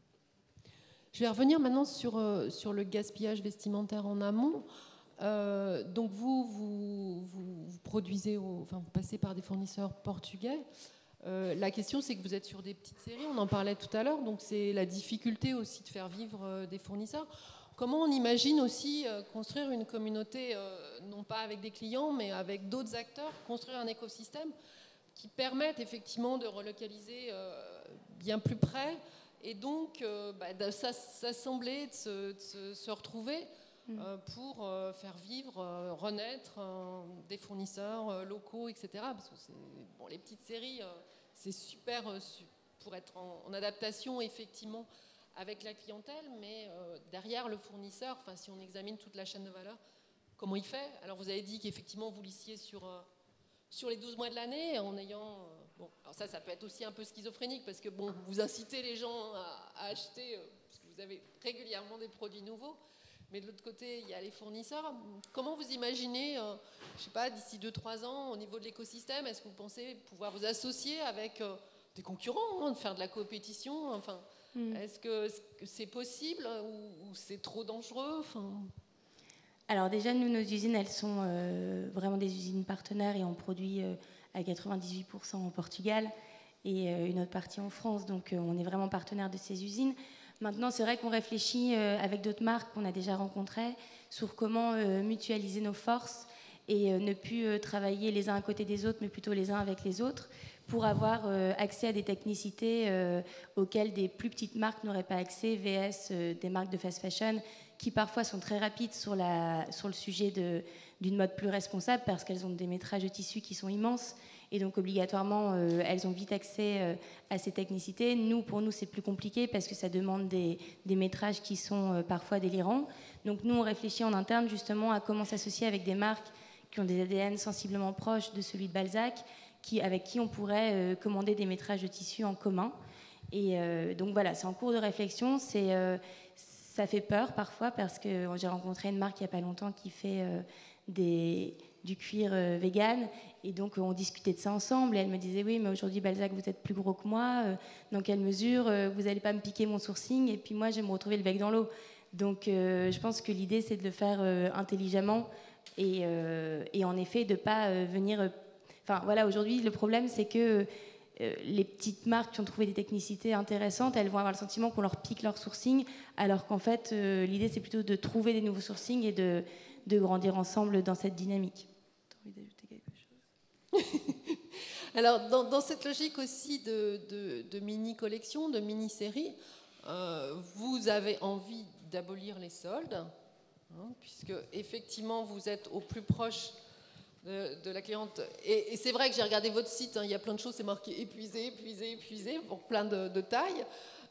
Je vais revenir maintenant sur, euh, sur le gaspillage vestimentaire en amont. Euh, donc vous, vous, vous, vous produisez, au, enfin vous passez par des fournisseurs portugais. Euh, la question, c'est que vous êtes sur des petites séries, on en parlait tout à l'heure, donc c'est la difficulté aussi de faire vivre euh, des fournisseurs. comment on imagine aussi euh, construire une communauté, euh, non pas avec des clients, mais avec d'autres acteurs, construire un écosystème qui permette effectivement de relocaliser euh, bien plus près et donc euh, bah, de s'assembler, de, se, de se, se retrouver euh, pour euh, faire vivre, euh, renaître euh, des fournisseurs euh, locaux, et cetera. Parce que c'est, bon, les petites séries, euh, c'est super euh, pour être en, en adaptation effectivement avec la clientèle, mais euh, derrière le fournisseur, enfin, si on examine toute la chaîne de valeur, comment il fait? Alors vous avez dit qu'effectivement vous lissiez sur... Euh, sur les douze mois de l'année, en ayant... Euh, bon, alors ça, ça peut être aussi un peu schizophrénique, parce que bon, vous incitez les gens à, à acheter, euh, parce que vous avez régulièrement des produits nouveaux, mais de l'autre côté, il y a les fournisseurs. Comment vous imaginez, euh, je ne sais pas, d'ici deux trois ans, au niveau de l'écosystème, est-ce que vous pensez pouvoir vous associer avec euh, des concurrents, hein, de faire de la compétition, enfin, mm. Est-ce que c'est possible ou, ou c'est trop dangereux, enfin... Alors déjà, nous, nos usines, elles sont euh, vraiment des usines partenaires et on produit euh, à quatre-vingt-dix-huit pour cent en Portugal et euh, une autre partie en France. Donc euh, on est vraiment partenaire de ces usines. Maintenant, c'est vrai qu'on réfléchit euh, avec d'autres marques qu'on a déjà rencontrées sur comment euh, mutualiser nos forces et euh, ne plus euh, travailler les uns à côté des autres, mais plutôt les uns avec les autres pour avoir euh, accès à des technicités euh, auxquelles des plus petites marques n'auraient pas accès, V S euh, des marques de fast fashion qui parfois sont très rapides sur, la, sur le sujet de, d'une mode plus responsable parce qu'elles ont des métrages de tissus qui sont immenses et donc obligatoirement euh, elles ont vite accès euh, à ces technicités. Nous, pour nous, c'est plus compliqué parce que ça demande des, des métrages qui sont euh, parfois délirants. Donc nous, on réfléchit en interne justement à comment s'associer avec des marques qui ont des A D N sensiblement proches de celui de Balzac, qui, avec qui on pourrait euh, commander des métrages de tissus en commun. Et euh, donc voilà, c'est en cours de réflexion. C'est... Euh, Ça fait peur parfois parce que j'ai rencontré une marque il n'y a pas longtemps qui fait euh, des, du cuir euh, vegan et donc euh, on discutait de ça ensemble et elle me disait oui mais aujourd'hui Balzac vous êtes plus gros que moi, euh, dans quelle mesure euh, vous n'allez pas me piquer mon sourcing et puis moi je vais me retrouver le bec dans l'eau. Donc euh, je pense que l'idée c'est de le faire euh, intelligemment et, euh, et en effet de ne pas euh, venir... Enfin euh, voilà, aujourd'hui le problème c'est que les petites marques qui ont trouvé des technicités intéressantes, elles vont avoir le sentiment qu'on leur pique leur sourcing, alors qu'en fait, euh, l'idée, c'est plutôt de trouver des nouveaux sourcings et de, de grandir ensemble dans cette dynamique. Tu as envie d'ajouter quelque chose? Alors, dans, dans cette logique aussi de, de, de mini-collection, de mini-série, euh, vous avez envie d'abolir les soldes, hein, puisque effectivement, vous êtes au plus proche De, de la cliente. Et, et c'est vrai que j'ai regardé votre site, hein, il y a plein de choses, c'est marqué épuisé, épuisé, épuisé, pour plein de, de tailles.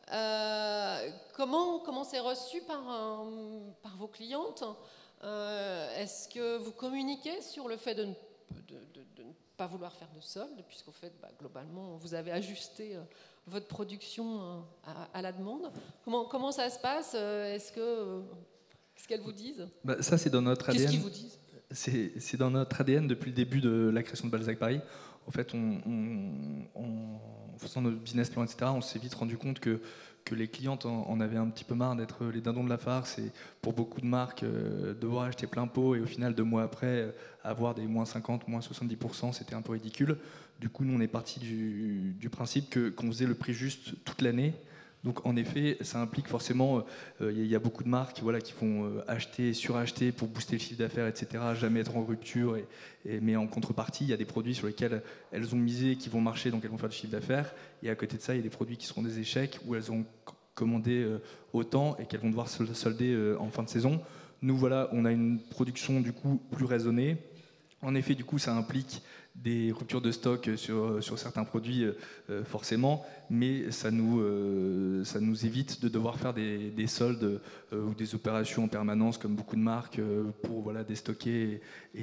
Euh, comment, comment c'est reçu par, un, par vos clientes? euh, Est-ce que vous communiquez sur le fait de ne, de, de, de ne pas vouloir faire de solde, puisqu'en fait, bah, globalement, vous avez ajusté euh, votre production euh, à, à la demande? Comment, comment ça se passe? Est-ce que, euh, qu'est-ce qu'elles vous disent? Bah, ça, c'est dans notre A D N. Qu'est-ce qu'ils vous disent? C'est, c'est dans notre A D N depuis le début de la création de Balzac Paris. En fait, on, on, on, en faisant notre business plan, et cetera, on s'est vite rendu compte que, que les clientes en, en avaient un petit peu marre d'être les dindons de la farce et pour beaucoup de marques, euh, devoir acheter plein pot et au final, deux mois après, euh, avoir des moins cinquante, moins soixante-dix pour cent, c'était un peu ridicule. Du coup, nous, on est parti du, du principe que, qu'on faisait le prix juste toute l'année. Donc en effet, ça implique forcément, il euh, y, y a beaucoup de marques voilà, qui vont euh, acheter, suracheter pour booster le chiffre d'affaires, et cetera, jamais être en rupture, et, et, mais en contrepartie, il y a des produits sur lesquels elles ont misé, qui vont marcher, donc elles vont faire du chiffre d'affaires, et à côté de ça, il y a des produits qui seront des échecs, où elles ont commandé euh, autant et qu'elles vont devoir se solder euh, en fin de saison. Nous, voilà, on a une production du coup plus raisonnée. En effet, du coup, ça implique des ruptures de stock sur, sur certains produits, euh, forcément, mais ça nous, euh, ça nous évite de devoir faire des, des soldes euh, ou des opérations en permanence, comme beaucoup de marques, euh, pour voilà, déstocker et,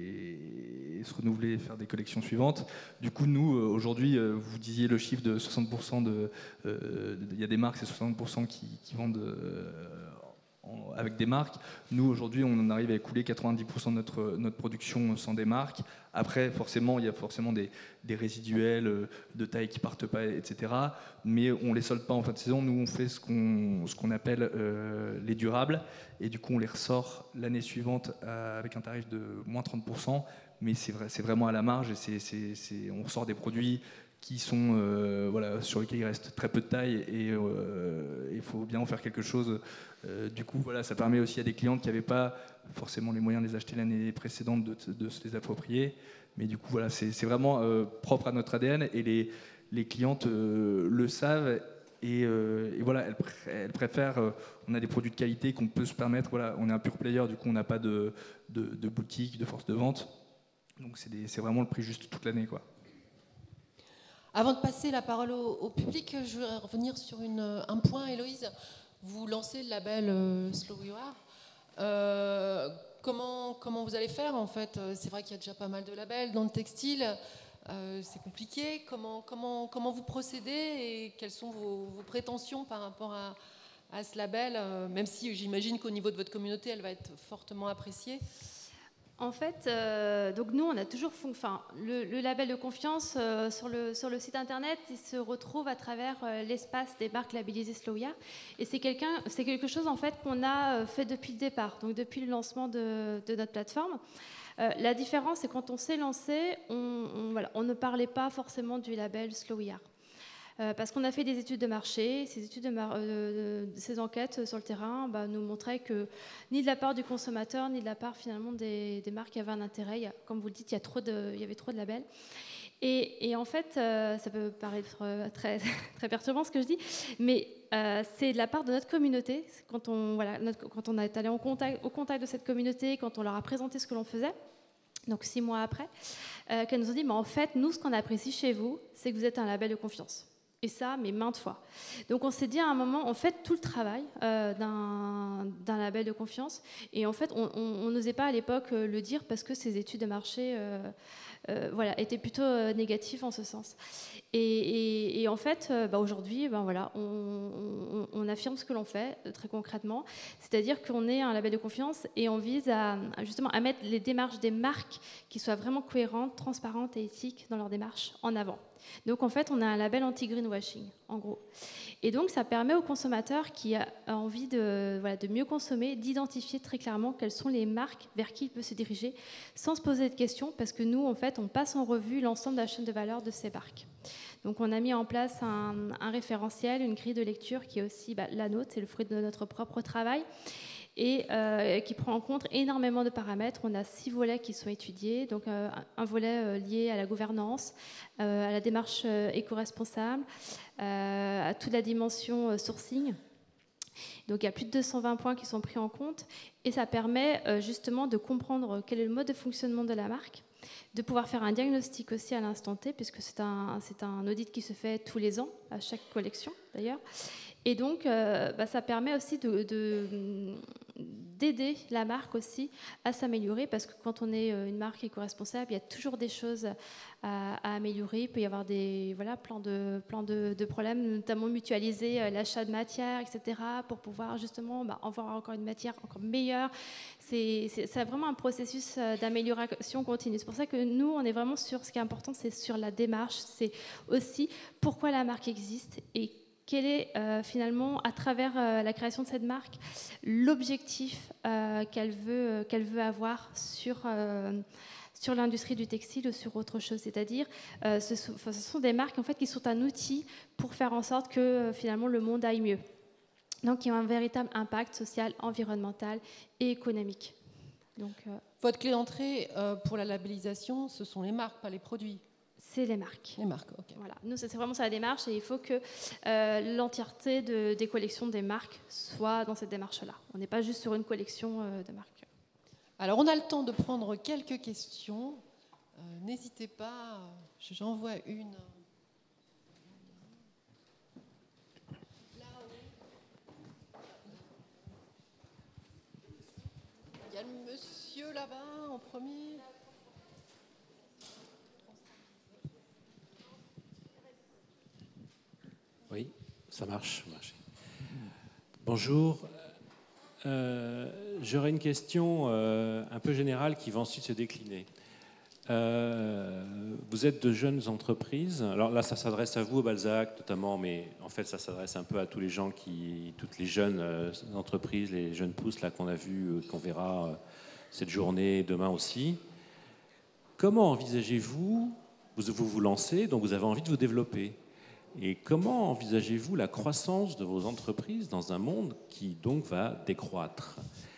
et se renouveler et faire des collections suivantes. Du coup, nous, euh, aujourd'hui, euh, vous disiez le chiffre de soixante pour cent de... Il euh, y a des marques, c'est soixante pour cent qui, qui vendent... Euh, avec des marques. Nous, aujourd'hui, on en arrive à écouler quatre-vingt-dix pour cent de notre, notre production sans des marques. Après, forcément, il y a forcément des, des résiduels de taille qui partent pas, et cetera. Mais on les solde pas en fin de saison. Nous, on fait ce qu'on, ce qu'on appelle euh, les durables. Et du coup, on les ressort l'année suivante euh, avec un tarif de moins trente pour cent. Mais c'est, vrai, c'est vraiment à la marge. Et c'est, c'est, c'est, on ressort des produits qui sont, euh, voilà, sur lesquels il reste très peu de taille et il euh, faut bien en faire quelque chose. Euh, du coup, voilà, ça permet aussi à des clientes qui n'avaient pas forcément les moyens de les acheter l'année précédente de, de se les approprier. Mais du coup, voilà, c'est vraiment euh, propre à notre A D N et les, les clientes euh, le savent. Et, euh, et voilà, elles, pr elles préfèrent. Euh, on a des produits de qualité qu'on peut se permettre. Voilà, on est un pure player, du coup, on n'a pas de, de, de boutique, de force de vente. Donc, c'est vraiment le prix juste toute l'année, quoi. Avant de passer la parole au, au public, je voudrais revenir sur une, un point, Héloïse. Vous lancez le label euh, Slow You Are. Euh, comment, comment vous allez faire, en fait? C'est vrai qu'il y a déjà pas mal de labels dans le textile. Euh, c'est compliqué. Comment, comment, comment vous procédez et quelles sont vos, vos prétentions par rapport à, à ce label, euh, même si j'imagine qu'au niveau de votre communauté, elle va être fortement appréciée? En fait, euh, donc nous, on a toujours, enfin, le, le label de confiance euh, sur, le, sur le site internet, il se retrouve à travers euh, l'espace des marques labellisées Slow You Are. Et c'est c'est quelque chose en fait qu'on a fait depuis le départ, donc depuis le lancement de, de notre plateforme. Euh, la différence, c'est quand on s'est lancé, on, on, voilà, on ne parlait pas forcément du label Slow You Are. Euh, parce qu'on a fait des études de marché, ces, études de mar euh, de, ces enquêtes sur le terrain bah, nous montraient que ni de la part du consommateur, ni de la part finalement des, des marques, il y avait un intérêt. Il y a, comme vous le dites, il y, a trop de, il y avait trop de labels. Et, et en fait, euh, ça peut paraître très, très perturbant ce que je dis, mais euh, c'est de la part de notre communauté, quand on, voilà, notre, quand on est allé en contact, au contact de cette communauté, quand on leur a présenté ce que l'on faisait, donc six mois après, euh, qu'elles nous ont dit, mais en fait, nous, ce qu'on apprécie chez vous, c'est que vous êtes un label de confiance. Et ça, mais maintes fois. Donc on s'est dit à un moment, on fait tout le travail euh, d'un label de confiance. Et en fait, on n'osait pas à l'époque euh, le dire parce que ces études de marché euh, euh, voilà, étaient plutôt euh, négatives en ce sens. Et, et, et en fait, euh, bah aujourd'hui, ben voilà, on, on, on affirme ce que l'on fait euh, très concrètement. C'est-à-dire qu'on est un label de confiance et on vise à, à justement à mettre les démarches des marques qui soient vraiment cohérentes, transparentes et éthiques dans leurs démarches en avant. Donc en fait, on a un label anti-greenwashing, en gros. Et donc ça permet au consommateur qui a envie de, voilà, de mieux consommer, d'identifier très clairement quelles sont les marques vers qui il peut se diriger, sans se poser de questions, parce que nous, en fait, on passe en revue l'ensemble de la chaîne de valeur de ces marques. Donc on a mis en place un, un référentiel, une grille de lecture qui est aussi bah, la nôtre, c'est le fruit de notre propre travail, et euh, qui prend en compte énormément de paramètres. On a six volets qui sont étudiés, donc euh, un volet euh, lié à la gouvernance, euh, à la démarche euh, éco-responsable, euh, à toute la dimension euh, sourcing. Donc il y a plus de deux cent vingt points qui sont pris en compte, et ça permet euh, justement de comprendre quel est le mode de fonctionnement de la marque, de pouvoir faire un diagnostic aussi à l'instant T, puisque c'est un, c'est un audit qui se fait tous les ans, à chaque collection d'ailleurs. Et donc, euh, bah, ça permet aussi de, de, d'aider la marque aussi à s'améliorer, parce que quand on est une marque éco-responsable, il y a toujours des choses à, à améliorer. Il peut y avoir des, voilà, plein, de, plein de, de problèmes, notamment mutualiser l'achat de matière, et cetera, pour pouvoir justement bah, avoir encore une matière encore meilleure. C'est, c'est, c'est vraiment un processus d'amélioration continue. C'est pour ça que nous, on est vraiment sur, ce qui est important, c'est sur la démarche, c'est aussi pourquoi la marque existe et quel est euh, finalement, à travers euh, la création de cette marque, l'objectif euh, qu'elle veut, euh, qu'elle veut avoir sur, euh, sur l'industrie du textile ou sur autre chose. C'est-à-dire, euh, ce, sont, ce sont des marques en fait, qui sont un outil pour faire en sorte que euh, finalement le monde aille mieux. Donc, qui ont un véritable impact social, environnemental et économique. Donc, euh, Votre clé d'entrée euh, pour la labellisation, ce sont les marques, pas les produits. C'est les marques. Les marques, ok. Voilà. Nous, c'est vraiment ça la démarche, et il faut que euh, l'entièreté de, des collections des marques soit dans cette démarche-là. On n'est pas juste sur une collection euh, de marques. Alors, on a le temps de prendre quelques questions. Euh, n'hésitez pas, j'en vois une. Il y a le monsieur là-bas en premier. Oui, ça marche. Bonjour. Euh, J'aurais une question euh, un peu générale qui va ensuite se décliner. Euh, vous êtes de jeunes entreprises. Alors là, ça s'adresse à vous, au Balzac notamment, mais en fait, ça s'adresse un peu à tous les gens qui, toutes les jeunes euh, entreprises, les jeunes pousses là qu'on a vu, euh, qu'on verra euh, cette journée, demain aussi. Comment envisagez-vous, vous vous vous, vous lancez, donc vous avez envie de vous développer. Et comment envisagez-vous la croissance de vos entreprises dans un monde qui donc va décroître ?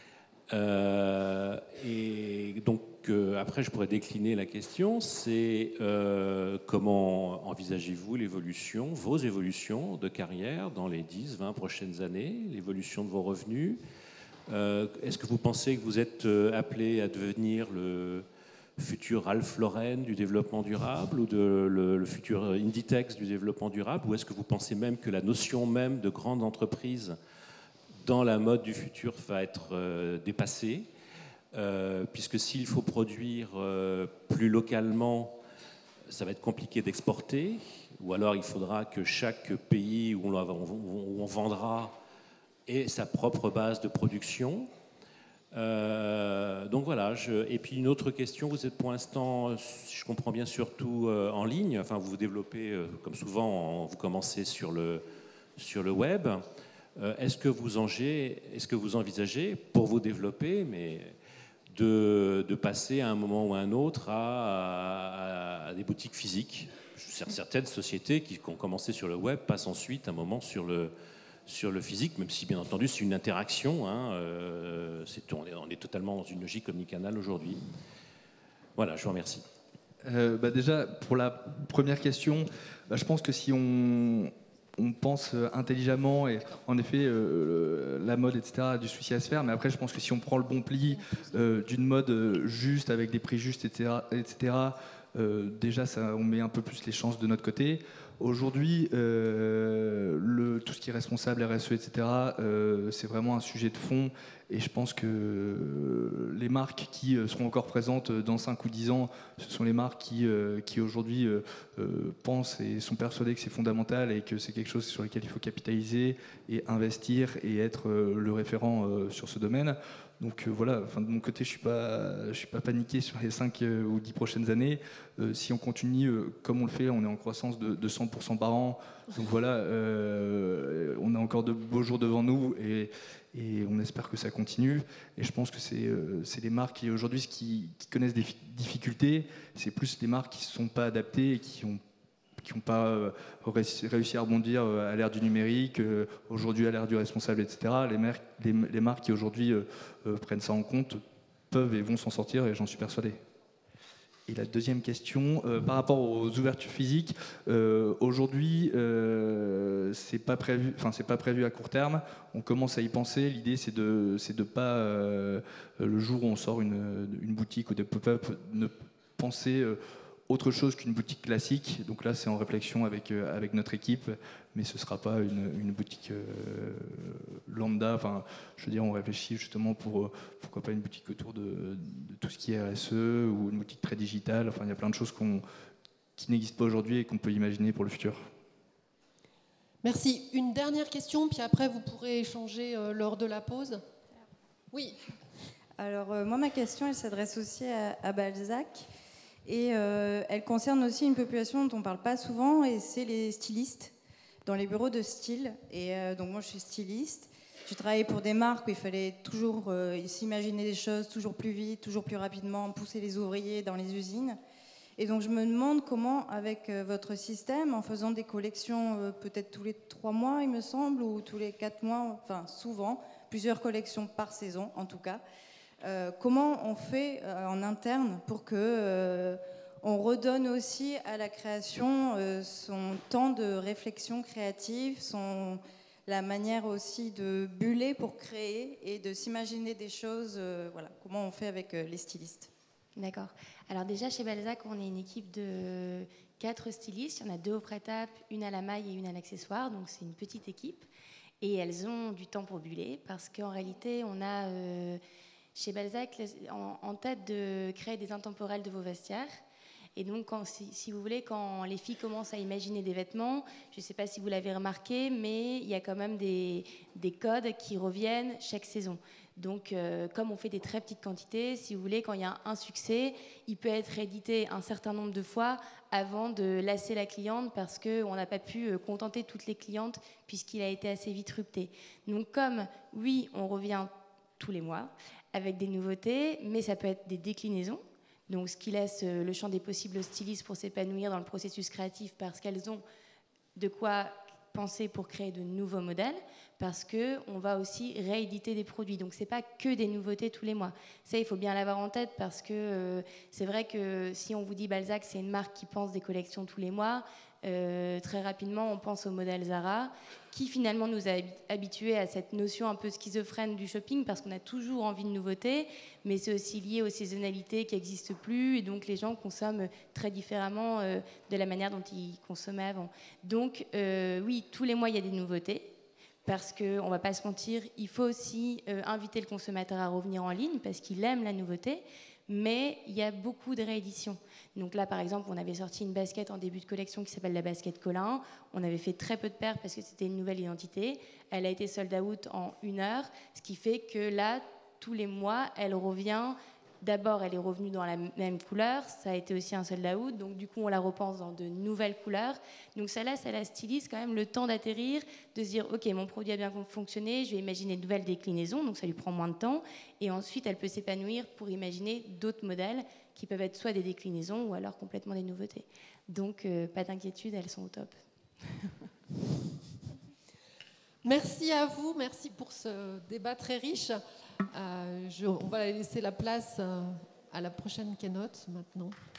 euh, Et donc euh, après, je pourrais décliner la question, c'est euh, comment envisagez-vous l'évolution, vos évolutions de carrière dans les dix, vingt prochaines années, l'évolution de vos revenus ? euh, Est-ce que vous pensez que vous êtes appelé à devenir le futur Ralph Lauren du développement durable ou de, le, le futur Inditex du développement durable, ou est-ce que vous pensez même que la notion même de grande entreprise dans la mode du futur va être euh, dépassée, euh, puisque s'il faut produire euh, plus localement, ça va être compliqué d'exporter, ou alors il faudra que chaque pays où on, où on vendra ait sa propre base de production. Euh, donc voilà, je, et puis une autre question, vous êtes pour l'instant, si je comprends bien, surtout euh, en ligne, enfin vous vous développez euh, comme souvent, en, vous commencez sur le, sur le web. Euh, est-ce que vous envisagez, est-ce que vous envisagez, pour vous développer, mais de, de passer à un moment ou à un autre à, à, à des boutiques physiques ? Certaines sociétés qui, qui ont commencé sur le web passent ensuite un moment sur le sur le physique, même si bien entendu c'est une interaction, hein, euh, c'est, on, est, on est totalement dans une logique omnicanale aujourd'hui. Voilà, je vous remercie. Euh, bah déjà, pour la première question, bah, je pense que si on, on pense intelligemment, et en effet, euh, la mode, et cetera, a du souci à se faire, mais après, je pense que si on prend le bon pli euh, d'une mode juste, avec des prix justes, et cetera, et cetera euh, déjà, ça, on met un peu plus les chances de notre côté. Aujourd'hui, euh, le, tout ce qui est responsable, R S E, et cetera, euh, c'est vraiment un sujet de fond. Et je pense que les marques qui seront encore présentes dans cinq ou dix ans, ce sont les marques qui, euh, qui aujourd'hui euh, pensent et sont persuadées que c'est fondamental et que c'est quelque chose sur lequel il faut capitaliser et investir et être euh, le référent euh, sur ce domaine. Donc euh, voilà, enfin, de mon côté, je ne suis pas, je suis pas paniqué sur les cinq euh, ou dix prochaines années. Euh, si on continue euh, comme on le fait, on est en croissance de, de cent pour cent par an. Donc voilà, euh, on a encore de beaux jours devant nous et, et on espère que ça continue. Et je pense que c'est euh, c'est les marques qui aujourd'hui qui, qui connaissent des difficultés, c'est plus les marques qui ne se sont pas adaptées et qui ont qui n'ont pas euh, réussi à rebondir euh, à l'ère du numérique, euh, aujourd'hui à l'ère du responsable, et cetera. Les, mar- les, les marques qui aujourd'hui euh, euh, prennent ça en compte peuvent et vont s'en sortir, et j'en suis persuadé. Et la deuxième question, euh, par rapport aux ouvertures physiques, euh, aujourd'hui, euh, c'est pas prévu, enfin c'est pas prévu à court terme. On commence à y penser. L'idée, c'est de, c'est de pas euh, le jour où on sort une, une boutique ou des pop-up, ne penser euh, autre chose qu'une boutique classique. Donc là, c'est en réflexion avec, euh, avec notre équipe, mais ce ne sera pas une, une boutique euh, lambda. Enfin, je veux dire, on réfléchit justement pour, pourquoi pas une boutique autour de, de tout ce qui est R S E ou une boutique très digitale. Enfin, il y a plein de choses qu'on, qui n'existent pas aujourd'hui et qu'on peut imaginer pour le futur. Merci. Une dernière question, puis après, vous pourrez échanger euh, lors de la pause. Oui. Alors, euh, moi, ma question, elle s'adresse aussi à, à Balzac. Et euh, elle concerne aussi une population dont on ne parle pas souvent, et c'est les stylistes dans les bureaux de style. Et euh, donc moi je suis styliste, j'ai travaillé pour des marques où il fallait toujours euh, s'imaginer des choses toujours plus vite, toujours plus rapidement, pousser les ouvriers dans les usines. Et donc je me demande comment, avec euh, votre système, en faisant des collections euh, peut-être tous les trois mois il me semble, ou tous les quatre mois, enfin souvent, plusieurs collections par saison en tout cas, Euh, comment on fait euh, en interne pour que euh, on redonne aussi à la création euh, son temps de réflexion créative, son, la manière aussi de buller pour créer et de s'imaginer des choses, euh, voilà, comment on fait avec euh, les stylistes. D'accord. Alors déjà, chez Balzac, on est une équipe de quatre stylistes. Il y en a deux au prêt-à-porter, une à la maille et une à l'accessoire, donc c'est une petite équipe. Et elles ont du temps pour buller, parce qu'en réalité, on a... Euh, chez Balzac, en, en tête de créer des intemporels de vos vestiaires. Et donc, quand, si, si vous voulez, quand les filles commencent à imaginer des vêtements, je ne sais pas si vous l'avez remarqué, mais il y a quand même des, des codes qui reviennent chaque saison. Donc, euh, comme on fait des très petites quantités, si vous voulez, quand il y a un succès, il peut être édité un certain nombre de fois avant de lasser la cliente, parce qu'on n'a pas pu contenter toutes les clientes puisqu'il a été assez vite rupté. Donc, comme, oui, on revient tous les mois, avec des nouveautés, mais ça peut être des déclinaisons. Donc, ce qui laisse le champ des possibles aux stylistes pour s'épanouir dans le processus créatif parce qu'elles ont de quoi penser pour créer de nouveaux modèles, parce qu'on va aussi rééditer des produits. Donc, ce n'est pas que des nouveautés tous les mois. Ça, il faut bien l'avoir en tête parce que euh, c'est vrai que si on vous dit Balzac, c'est une marque qui pense des collections tous les mois, euh, très rapidement, on pense au modèle Zara, qui finalement nous a habitués à cette notion un peu schizophrène du shopping parce qu'on a toujours envie de nouveautés, mais c'est aussi lié aux saisonnalités qui n'existent plus et donc les gens consomment très différemment euh, de la manière dont ils consommaient avant. Donc euh, oui, tous les mois il y a des nouveautés parce qu'on ne va pas se mentir, il faut aussi euh, inviter le consommateur à revenir en ligne parce qu'il aime la nouveauté, mais il y a beaucoup de rééditions. Donc là, par exemple, on avait sorti une basket en début de collection qui s'appelle la basket Colin. On avait fait très peu de paires parce que c'était une nouvelle identité. Elle a été sold out en une heure, ce qui fait que là, tous les mois, elle revient. D'abord, elle est revenue dans la même couleur. Ça a été aussi un sold out. Donc, du coup, on la repense dans de nouvelles couleurs. Donc, ça laisse à la styliste quand même le temps d'atterrir, de se dire, OK, mon produit a bien fonctionné, je vais imaginer de nouvelles déclinaisons. Donc, ça lui prend moins de temps. Et ensuite, elle peut s'épanouir pour imaginer d'autres modèles qui peuvent être soit des déclinaisons ou alors complètement des nouveautés. Donc, euh, pas d'inquiétude, elles sont au top. Merci à vous, merci pour ce débat très riche. Euh, je, on va laisser la place euh, à la prochaine keynote maintenant.